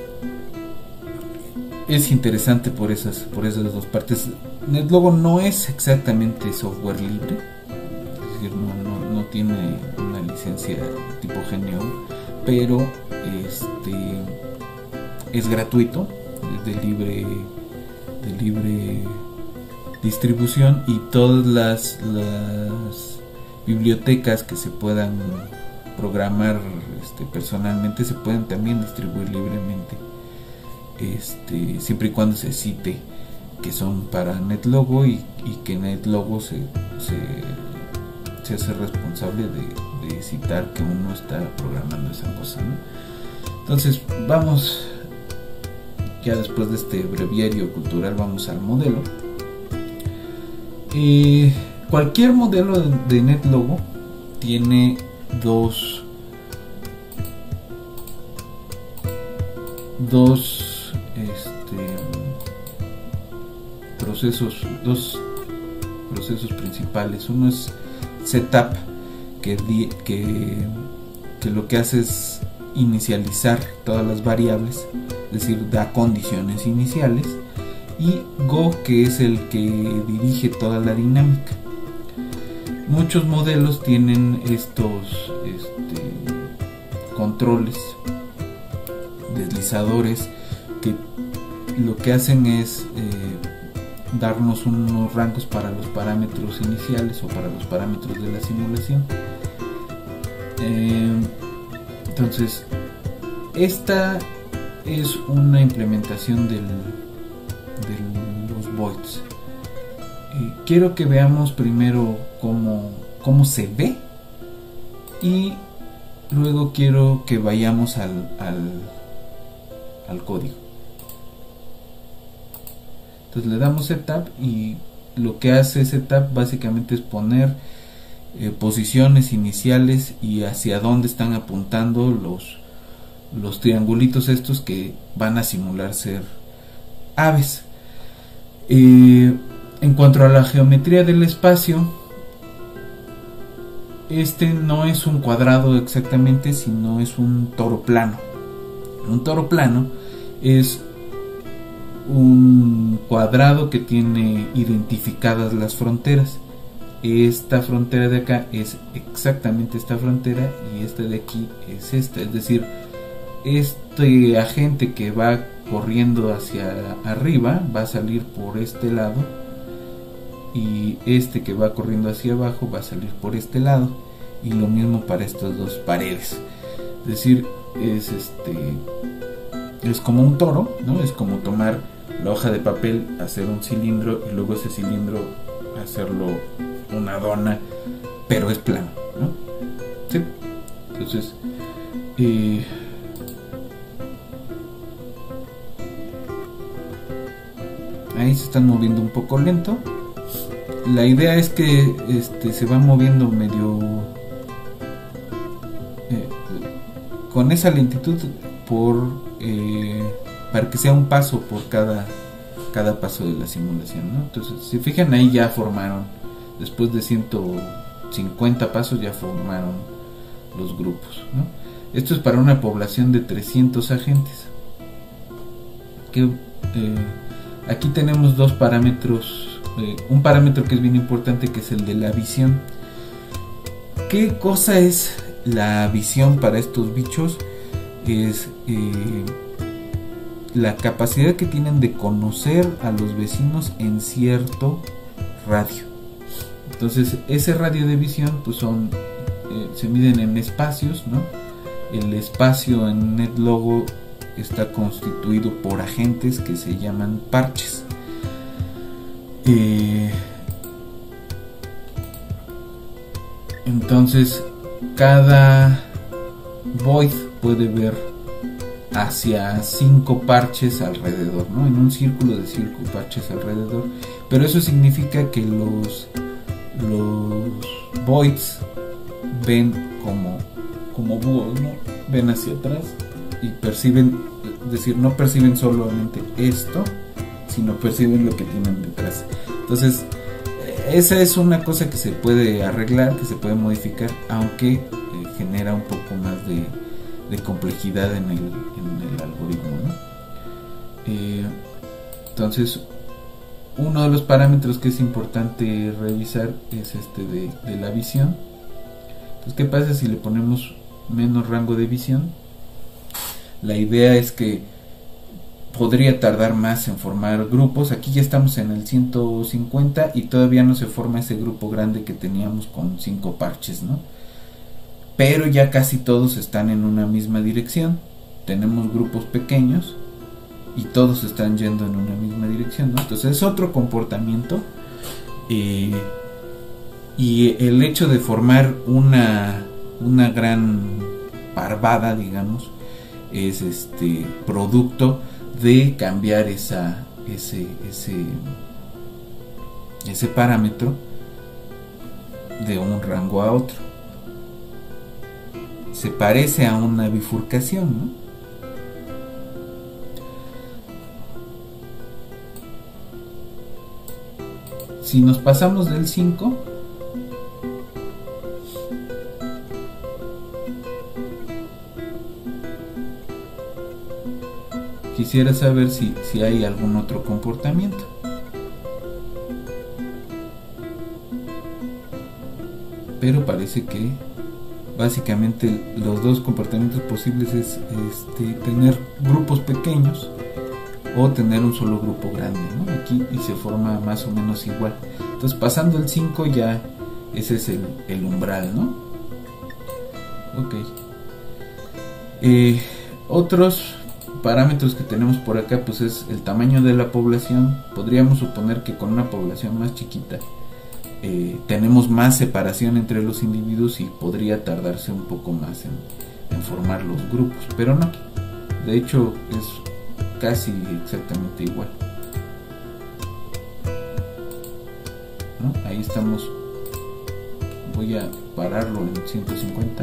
es interesante por esas, por esas dos partes. NetLogo no es exactamente software libre, es decir, no, no, no tiene una licencia tipo G N U, pero este es gratuito, es de libre, de libre distribución, y todas las, las bibliotecas que se puedan programar este, personalmente se pueden también distribuir libremente, este, siempre y cuando se cite que son para NetLogo y, y que NetLogo se, se, se hace responsable de, de citar que uno está programando esa cosa, ¿no? Entonces vamos, ya después de este breviario cultural, vamos al modelo. Eh, cualquier modelo de, de NetLogo tiene dos dos este, procesos dos procesos principales. Uno es setup, que, di, que, que lo que hace es inicializar todas las variables, es decir, da condiciones iniciales, y Go, que es el que dirige toda la dinámica. Muchos modelos tienen estos este, controles deslizadores que lo que hacen es eh, darnos unos rangos para los parámetros iniciales o para los parámetros de la simulación. Eh, entonces, esta es una implementación del de los voids. Eh, quiero que veamos primero cómo, cómo se ve, y luego quiero que vayamos al, al, al código. Entonces le damos setup, y lo que hace setup básicamente es poner eh, posiciones iniciales y hacia dónde están apuntando los, los triangulitos estos que van a simular ser aves. Eh, en cuanto a la geometría del espacio, este no es un cuadrado exactamente, sino es un toro plano. Un toro plano es un cuadrado que tiene identificadas las fronteras. Esta frontera de acá es exactamente esta frontera, y esta de aquí es esta, es decir, este agente que va corriendo hacia arriba va a salir por este lado, y este que va corriendo hacia abajo va a salir por este lado, y lo mismo para estas dos paredes. Es decir, es este es como un toro, ¿no? Es como tomar la hoja de papel, hacer un cilindro, y luego ese cilindro hacerlo una dona, pero es plano, ¿no? ¿Sí? Entonces eh, ahí se están moviendo un poco lento. La idea es que este se va moviendo medio eh, con esa lentitud por eh, para que sea un paso por cada cada paso de la simulación, ¿no? Entonces, si fijan, ahí ya formaron, después de ciento cincuenta pasos ya formaron los grupos, ¿no? Esto es para una población de trescientos agentes. Que eh, aquí tenemos dos parámetros, eh, un parámetro que es bien importante, que es el de la visión. ¿Qué cosa es la visión para estos bichos? Es eh, la capacidad que tienen de conocer a los vecinos en cierto radio. Entonces, ese radio de visión pues son eh, se miden en espacios, ¿no? El espacio en NetLogo está constituido por agentes que se llaman parches. Eh, entonces, cada void puede ver hacia cinco parches alrededor, ¿no? En un círculo de cinco parches alrededor. Pero eso significa que los los voids ven como como búhos, ¿no? Ven hacia atrás y perciben Es decir, no perciben solamente esto, sino perciben lo que tienen detrás. Entonces, esa es una cosa que se puede arreglar, que se puede modificar, aunque eh, genera un poco más de, de complejidad en el, en el algoritmo, ¿no? Eh, entonces, uno de los parámetros que es importante revisar es este de, de la visión. Entonces, ¿qué pasa si le ponemos menos rango de visión? La idea es que podría tardar más en formar grupos. Aquí ya estamos en el ciento cincuenta y todavía no se forma ese grupo grande que teníamos con cinco parches, ¿no? Pero ya casi todos están en una misma dirección. Tenemos grupos pequeños y todos están yendo en una misma dirección, ¿no? Entonces es otro comportamiento, eh, y el hecho de formar una, una gran parvada, digamos, es este producto de cambiar esa, ese, ese, ese parámetro de un rango a otro. Se parece a una bifurcación, ¿no? Si nos pasamos del cinco, quisiera saber si, si hay algún otro comportamiento. Pero parece que básicamente los dos comportamientos posibles es este, tener grupos pequeños o tener un solo grupo grande, ¿no? Aquí y se forma más o menos igual. Entonces, pasando el cinco ya ese es el, el umbral, ¿no? Ok. Eh, otros parámetros que tenemos por acá pues es el tamaño de la población. Podríamos suponer que con una población más chiquita eh, tenemos más separación entre los individuos y podría tardarse un poco más en, en formar los grupos, pero no, de hecho es casi exactamente igual, ¿no? Ahí estamos. Voy a pararlo en ciento cincuenta.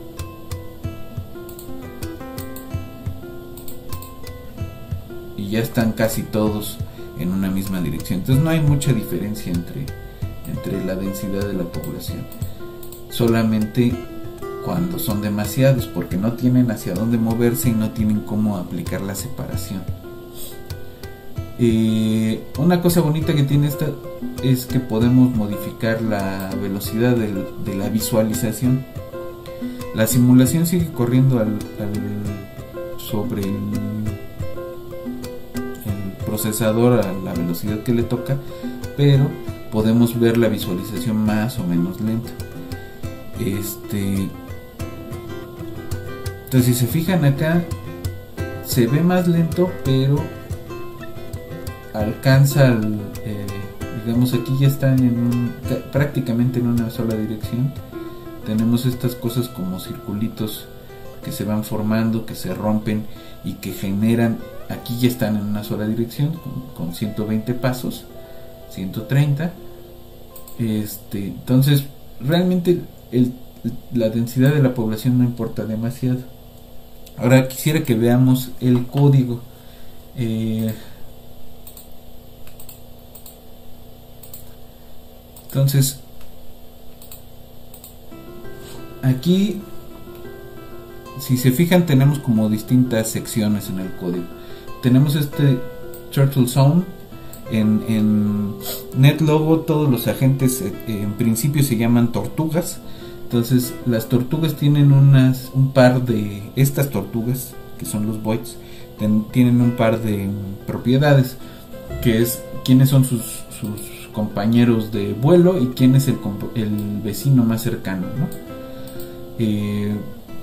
Y ya están casi todos en una misma dirección. Entonces no hay mucha diferencia entre, entre la densidad de la población. Solamente cuando son demasiados, porque no tienen hacia dónde moverse y no tienen cómo aplicar la separación. Eh, una cosa bonita que tiene esta es que podemos modificar la velocidad del, de la visualización. La simulación sigue corriendo al, al, sobre el, el procesador a la velocidad que le toca, pero podemos ver la visualización más o menos lenta. Este, entonces, si se fijan acá, se ve más lento, pero alcanza, el, eh, digamos, aquí ya están en un, prácticamente en una sola dirección. Tenemos estas cosas como circulitos que se van formando, que se rompen y que generan, aquí ya están en una sola dirección con, con ciento veinte pasos, ciento treinta. Este, entonces realmente el, la densidad de la población no importa demasiado. Ahora quisiera que veamos el código. Eh, entonces aquí, si se fijan, tenemos como distintas secciones en el código. Tenemos este Turtle Zone. En, en NetLogo todos los agentes eh, en principio se llaman tortugas. Entonces las tortugas tienen unas, un par de, estas tortugas que son los voids, ten, tienen un par de propiedades, que es quiénes son sus, sus compañeros de vuelo y quién es el, el vecino más cercano, ¿no? Eh,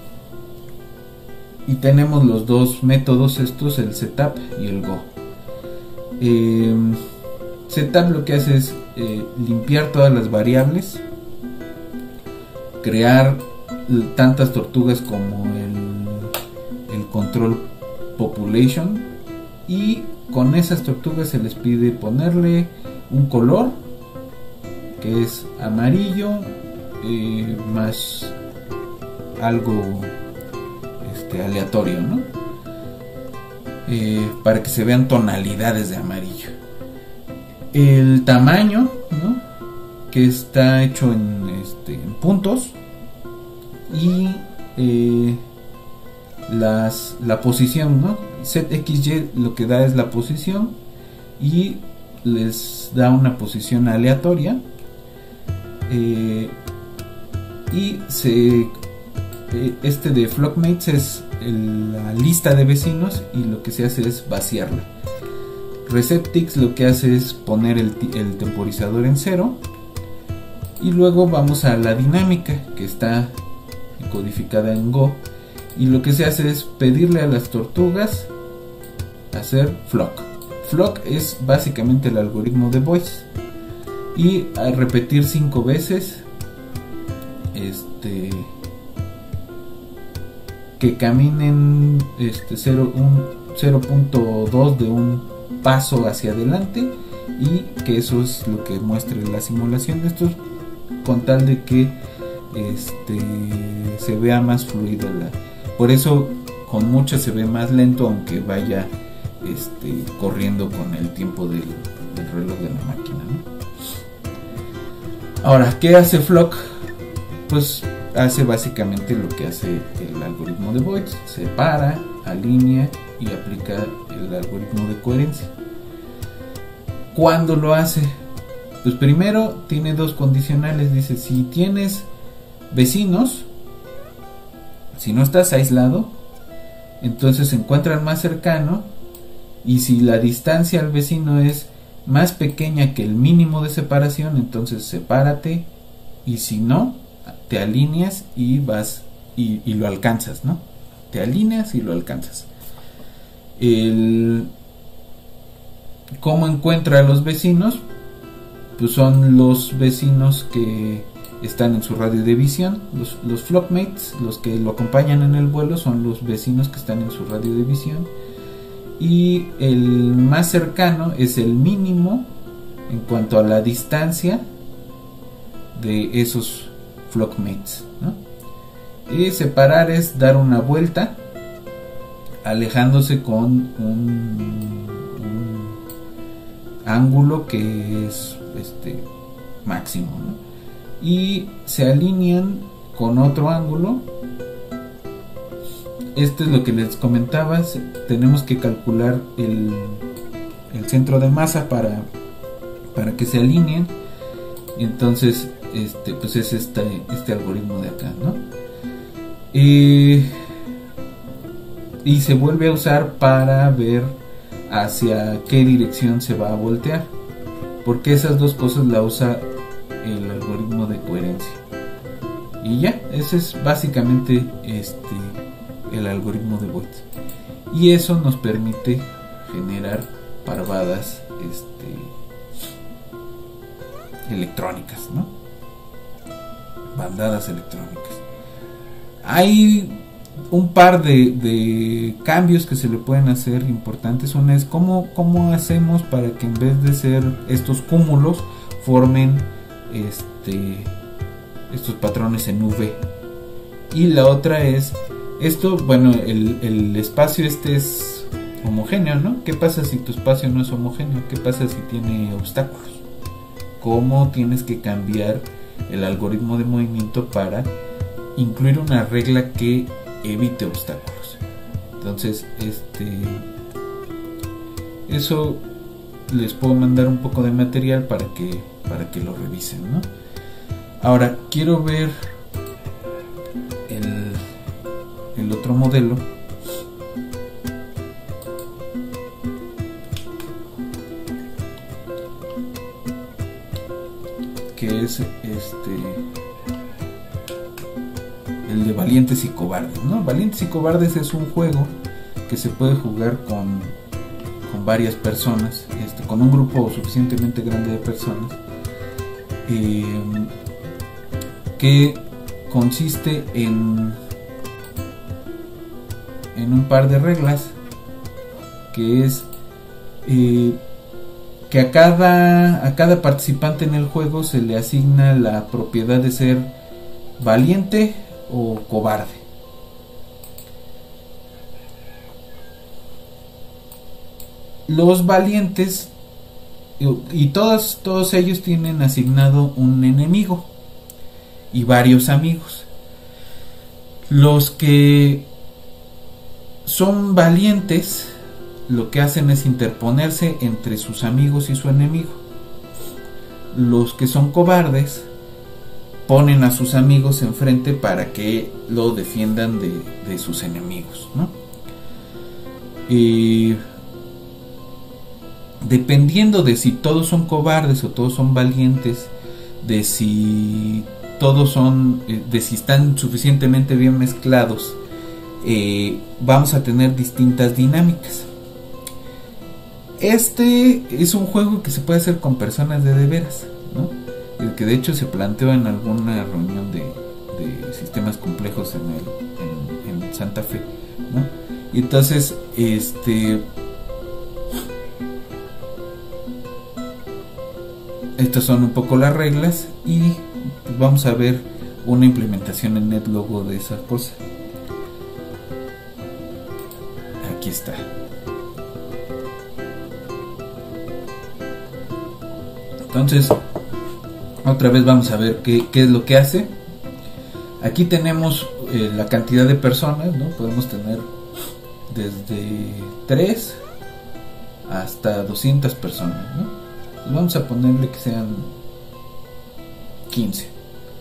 y tenemos los dos métodos estos, el setup y el go. Eh, setup lo que hace es eh, limpiar todas las variables, crear tantas tortugas como el, el control population, y con esas tortugas se les pide ponerle un color que es amarillo eh, más algo este, aleatorio, ¿no? eh, para que se vean tonalidades de amarillo. El tamaño, ¿no?, que está hecho en, este, en puntos, y eh, las, la posición, ¿no? Z X Y lo que da es la posición y les da una posición aleatoria, eh, y se, eh, este de Flockmates es el, la lista de vecinos, y lo que se hace es vaciarla. Receptix lo que hace es poner el, el temporizador en cero, y luego vamos a la dinámica, que está codificada en Go, y lo que se hace es pedirle a las tortugas hacer flock. Flock es básicamente el algoritmo de Voice, y a repetir cinco veces este que caminen este cero punto dos de un paso hacia adelante, y que eso es lo que muestre la simulación. Esto con tal de que este se vea más fluido, la, por eso con muchas se ve más lento, aunque vaya este corriendo con el tiempo del, del reloj de la máquina, ¿no? Ahora, ¿qué hace Flock? Pues hace básicamente lo que hace el algoritmo de Voice: separa, alinea y aplica el algoritmo de coherencia. ¿Cuándo lo hace? Pues primero tiene dos condicionales. Dice, si tienes vecinos, si no estás aislado, entonces encuentra el más cercano, y si la distancia al vecino es más pequeña que el mínimo de separación, entonces sepárate, y si no, te alineas y vas y, y lo alcanzas, ¿no? Te alineas y lo alcanzas. El, ¿Cómo encuentra a los vecinos? Pues son los vecinos que están en su radio de visión. Los, los Flockmates, los que lo acompañan en el vuelo, son los vecinos que están en su radio de visión, y el más cercano es el mínimo en cuanto a la distancia de esos Flockmates, ¿no? Y separar es dar una vuelta alejándose con un, un ángulo que es este máximo, ¿no? Y se alinean con otro ángulo. Esto es lo que les comentaba. Tenemos que calcular el, el centro de masa para, para que se alineen. Entonces este pues es este, este algoritmo de acá, ¿no? Eh, y se vuelve a usar para ver hacia qué dirección se va a voltear, porque esas dos cosas la usa el algoritmo de coherencia. Y ya, ese es básicamente este el algoritmo de Voice, y eso nos permite generar parvadas este electrónicas, ¿no? Bandadas electrónicas. Hay un par de, de cambios que se le pueden hacer importantes. Una es cómo, cómo hacemos para que en vez de ser estos cúmulos formen este estos patrones en V. Y la otra es esto, bueno, el, el espacio este es homogéneo, ¿no? ¿Qué pasa si tu espacio no es homogéneo? ¿Qué pasa si tiene obstáculos? ¿Cómo tienes que cambiar el algoritmo de movimiento para incluir una regla que evite obstáculos? Entonces, este eso les puedo mandar un poco de material para que para que lo revisen, ¿no? Ahora quiero ver el, el otro modelo, que es este el de Valientes y Cobardes, ¿no? Valientes y Cobardes es un juego que se puede jugar con, con varias personas, este, con un grupo suficientemente grande de personas, eh, que consiste en en un par de reglas, que es eh, que a cada a cada participante en el juego se le asigna la propiedad de ser valiente o cobarde. los valientes, y, y todos, todos ellos tienen asignado un enemigo y varios amigos. Los que son valientes lo que hacen es interponerse entre sus amigos y su enemigo. Los que son cobardes ponen a sus amigos enfrente para que lo defiendan de, de sus enemigos, ¿no? Y dependiendo de si todos son cobardes o todos son valientes, de si todos son, de si están suficientemente bien mezclados, eh, vamos a tener distintas dinámicas. Este es un juego que se puede hacer con personas de de veras, ¿no? El que de hecho se planteó en alguna reunión de, de sistemas complejos en, el, en, en Santa Fe, ¿no? Y entonces, este, estas son un poco las reglas y vamos a ver una implementación en NetLogo de esa cosa. Aquí está. Entonces, otra vez vamos a ver qué, qué es lo que hace. Aquí tenemos eh, la cantidad de personas, ¿no? Podemos tener desde tres hasta doscientas personas, ¿no? Pues vamos a ponerle que sean quince.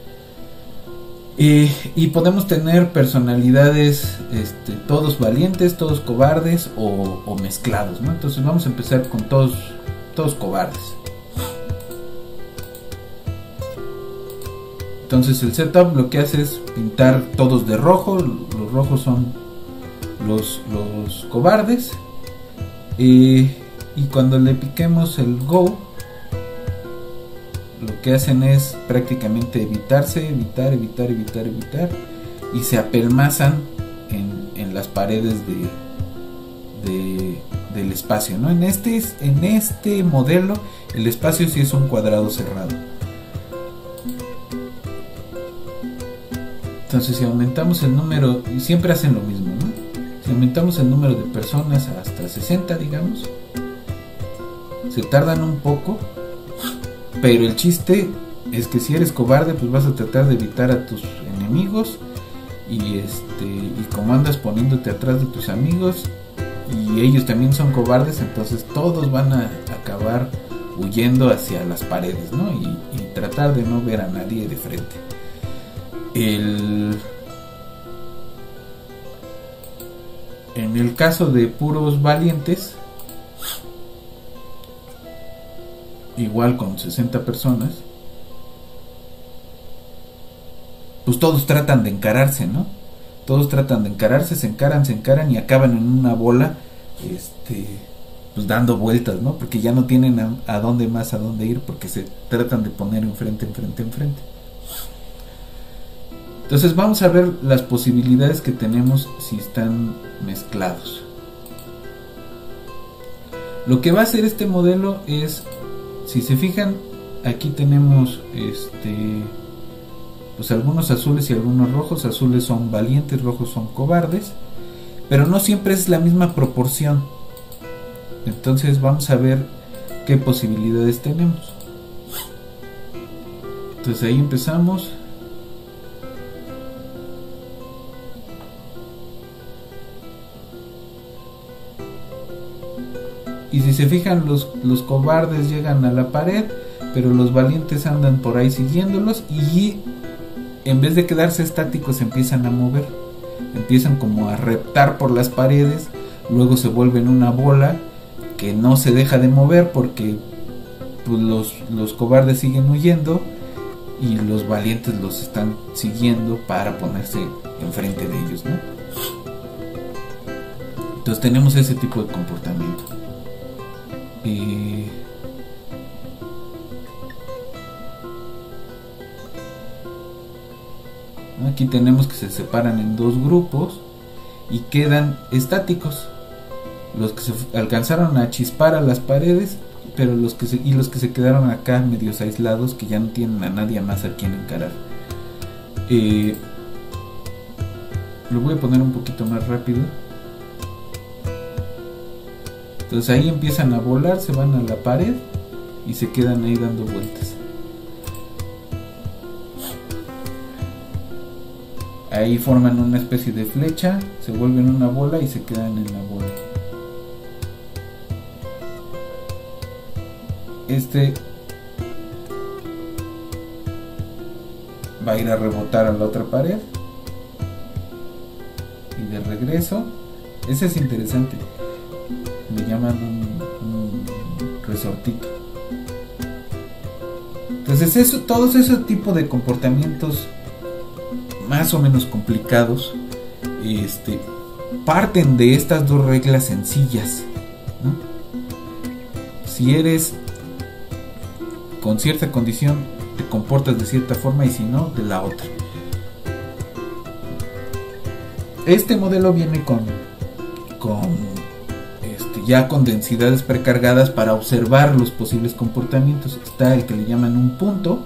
Eh, y podemos tener personalidades, este, todos valientes, todos cobardes o, o mezclados, ¿no? Entonces vamos a empezar con todos, todos cobardes. Entonces el setup lo que hace es pintar todos de rojo. Los rojos son los, los cobardes. Eh, y cuando le piquemos el go, lo que hacen es prácticamente evitarse, evitar, evitar, evitar, evitar. Y se apelmazan en, en las paredes de, de, del espacio, ¿no? En este, en este modelo el espacio sí es un cuadrado cerrado. Entonces si aumentamos el número, y siempre hacen lo mismo, ¿no? Si aumentamos el número de personas hasta sesenta, digamos, se tardan un poco, pero el chiste es que si eres cobarde, pues vas a tratar de evitar a tus enemigos, y este y como andas poniéndote atrás de tus amigos y ellos también son cobardes, entonces todos van a acabar huyendo hacia las paredes, ¿no? Y, y tratar de no ver a nadie de frente. El, en el caso de puros valientes, igual con sesenta personas, pues todos tratan de encararse, ¿no? Todos tratan de encararse, se encaran, se encaran y acaban en una bola, este, pues dando vueltas, ¿no? Porque ya no tienen a, a dónde más a dónde ir, porque se tratan de poner enfrente, enfrente, enfrente. Entonces vamos a ver las posibilidades que tenemos si están mezclados. Lo que va a hacer este modelo es, si se fijan, aquí tenemos este, pues algunos azules y algunos rojos. Azules son valientes, rojos son cobardes, pero no siempre es la misma proporción. Entonces vamos a ver qué posibilidades tenemos. Entonces ahí empezamos. Y si se fijan, los, los cobardes llegan a la pared, pero los valientes andan por ahí siguiéndolos, y en vez de quedarse estáticos empiezan a mover, empiezan como a reptar por las paredes, luego se vuelven una bola que no se deja de mover porque pues, los, los cobardes siguen huyendo y los valientes los están siguiendo para ponerse enfrente de ellos, ¿no? Entonces tenemos ese tipo de comportamiento. Eh, aquí tenemos que se separan en dos grupos y quedan estáticos, los que se alcanzaron a chispar a las paredes, pero los que se, y los que se quedaron acá medios aislados, que ya no tienen a nadie más a quien encarar. Eh, lo voy a poner un poquito más rápido. Entonces ahí empiezan a volar, se van a la pared y se quedan ahí dando vueltas. Ahí forman una especie de flecha, se vuelven una bola y se quedan en la bola. Este va a ir a rebotar a la otra pared y de regreso. Ese es interesante, le llaman un, un resortito. Entonces eso, todos esos tipos de comportamientos más o menos complicados este, parten de estas dos reglas sencillas, ¿no? Si eres con cierta condición, te comportas de cierta forma, y si no, de la otra. Este modelo viene con, con este, ya con densidades precargadas para observar los posibles comportamientos. Está el que le llaman un punto,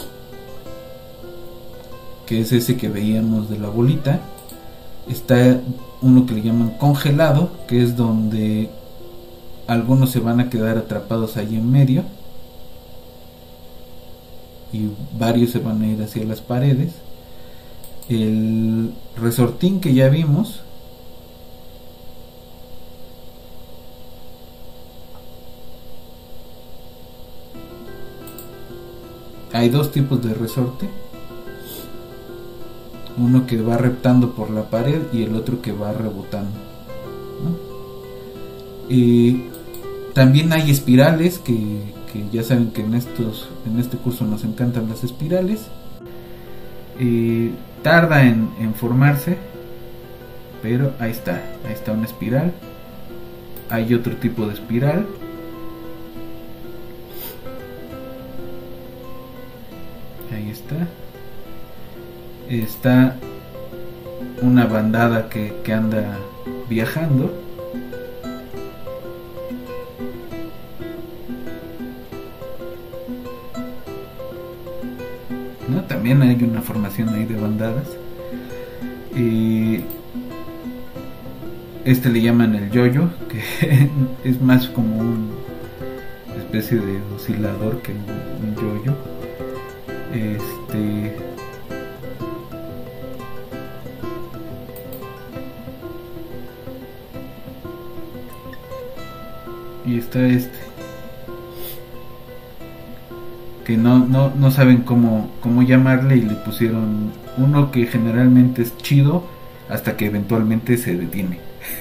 que es ese que veíamos de la bolita. Está uno que le llaman congelado, que es donde algunos se van a quedar atrapados ahí en medio y varios se van a ir hacia las paredes. El resortín que ya vimos, hay dos tipos de resorte, uno que va reptando por la pared y el otro que va rebotando, ¿no? Y también hay espirales que, que ya saben que en estos en este curso nos encantan las espirales. Y tarda en, en formarse, pero ahí está, ahí está una espiral. Hay otro tipo de espiral. Ahí está. Está una bandada que, que anda viajando. ¿No? También hay una formación ahí de bandadas. Y este le llaman el yoyo, que es más como una especie de oscilador que un, un yoyo. Este y está este que no, no, no saben cómo, cómo llamarle, y le pusieron uno que generalmente es chido hasta que eventualmente se detiene.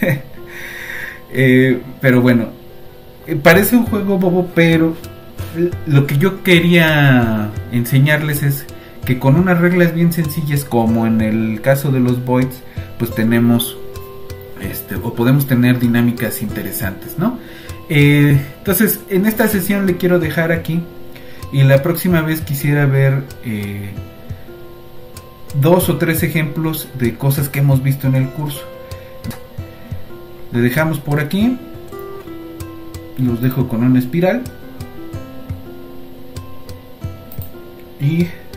eh, pero bueno, eh, parece un juego bobo, pero lo que yo quería enseñarles es que con unas reglas bien sencillas, como en el caso de los voids, pues tenemos este, o podemos tener dinámicas interesantes, ¿no? Eh, entonces en esta sesión le quiero dejar aquí, y la próxima vez quisiera ver eh, dos o tres ejemplos de cosas que hemos visto en el curso. Le dejamos por aquí, los dejo con una espiral y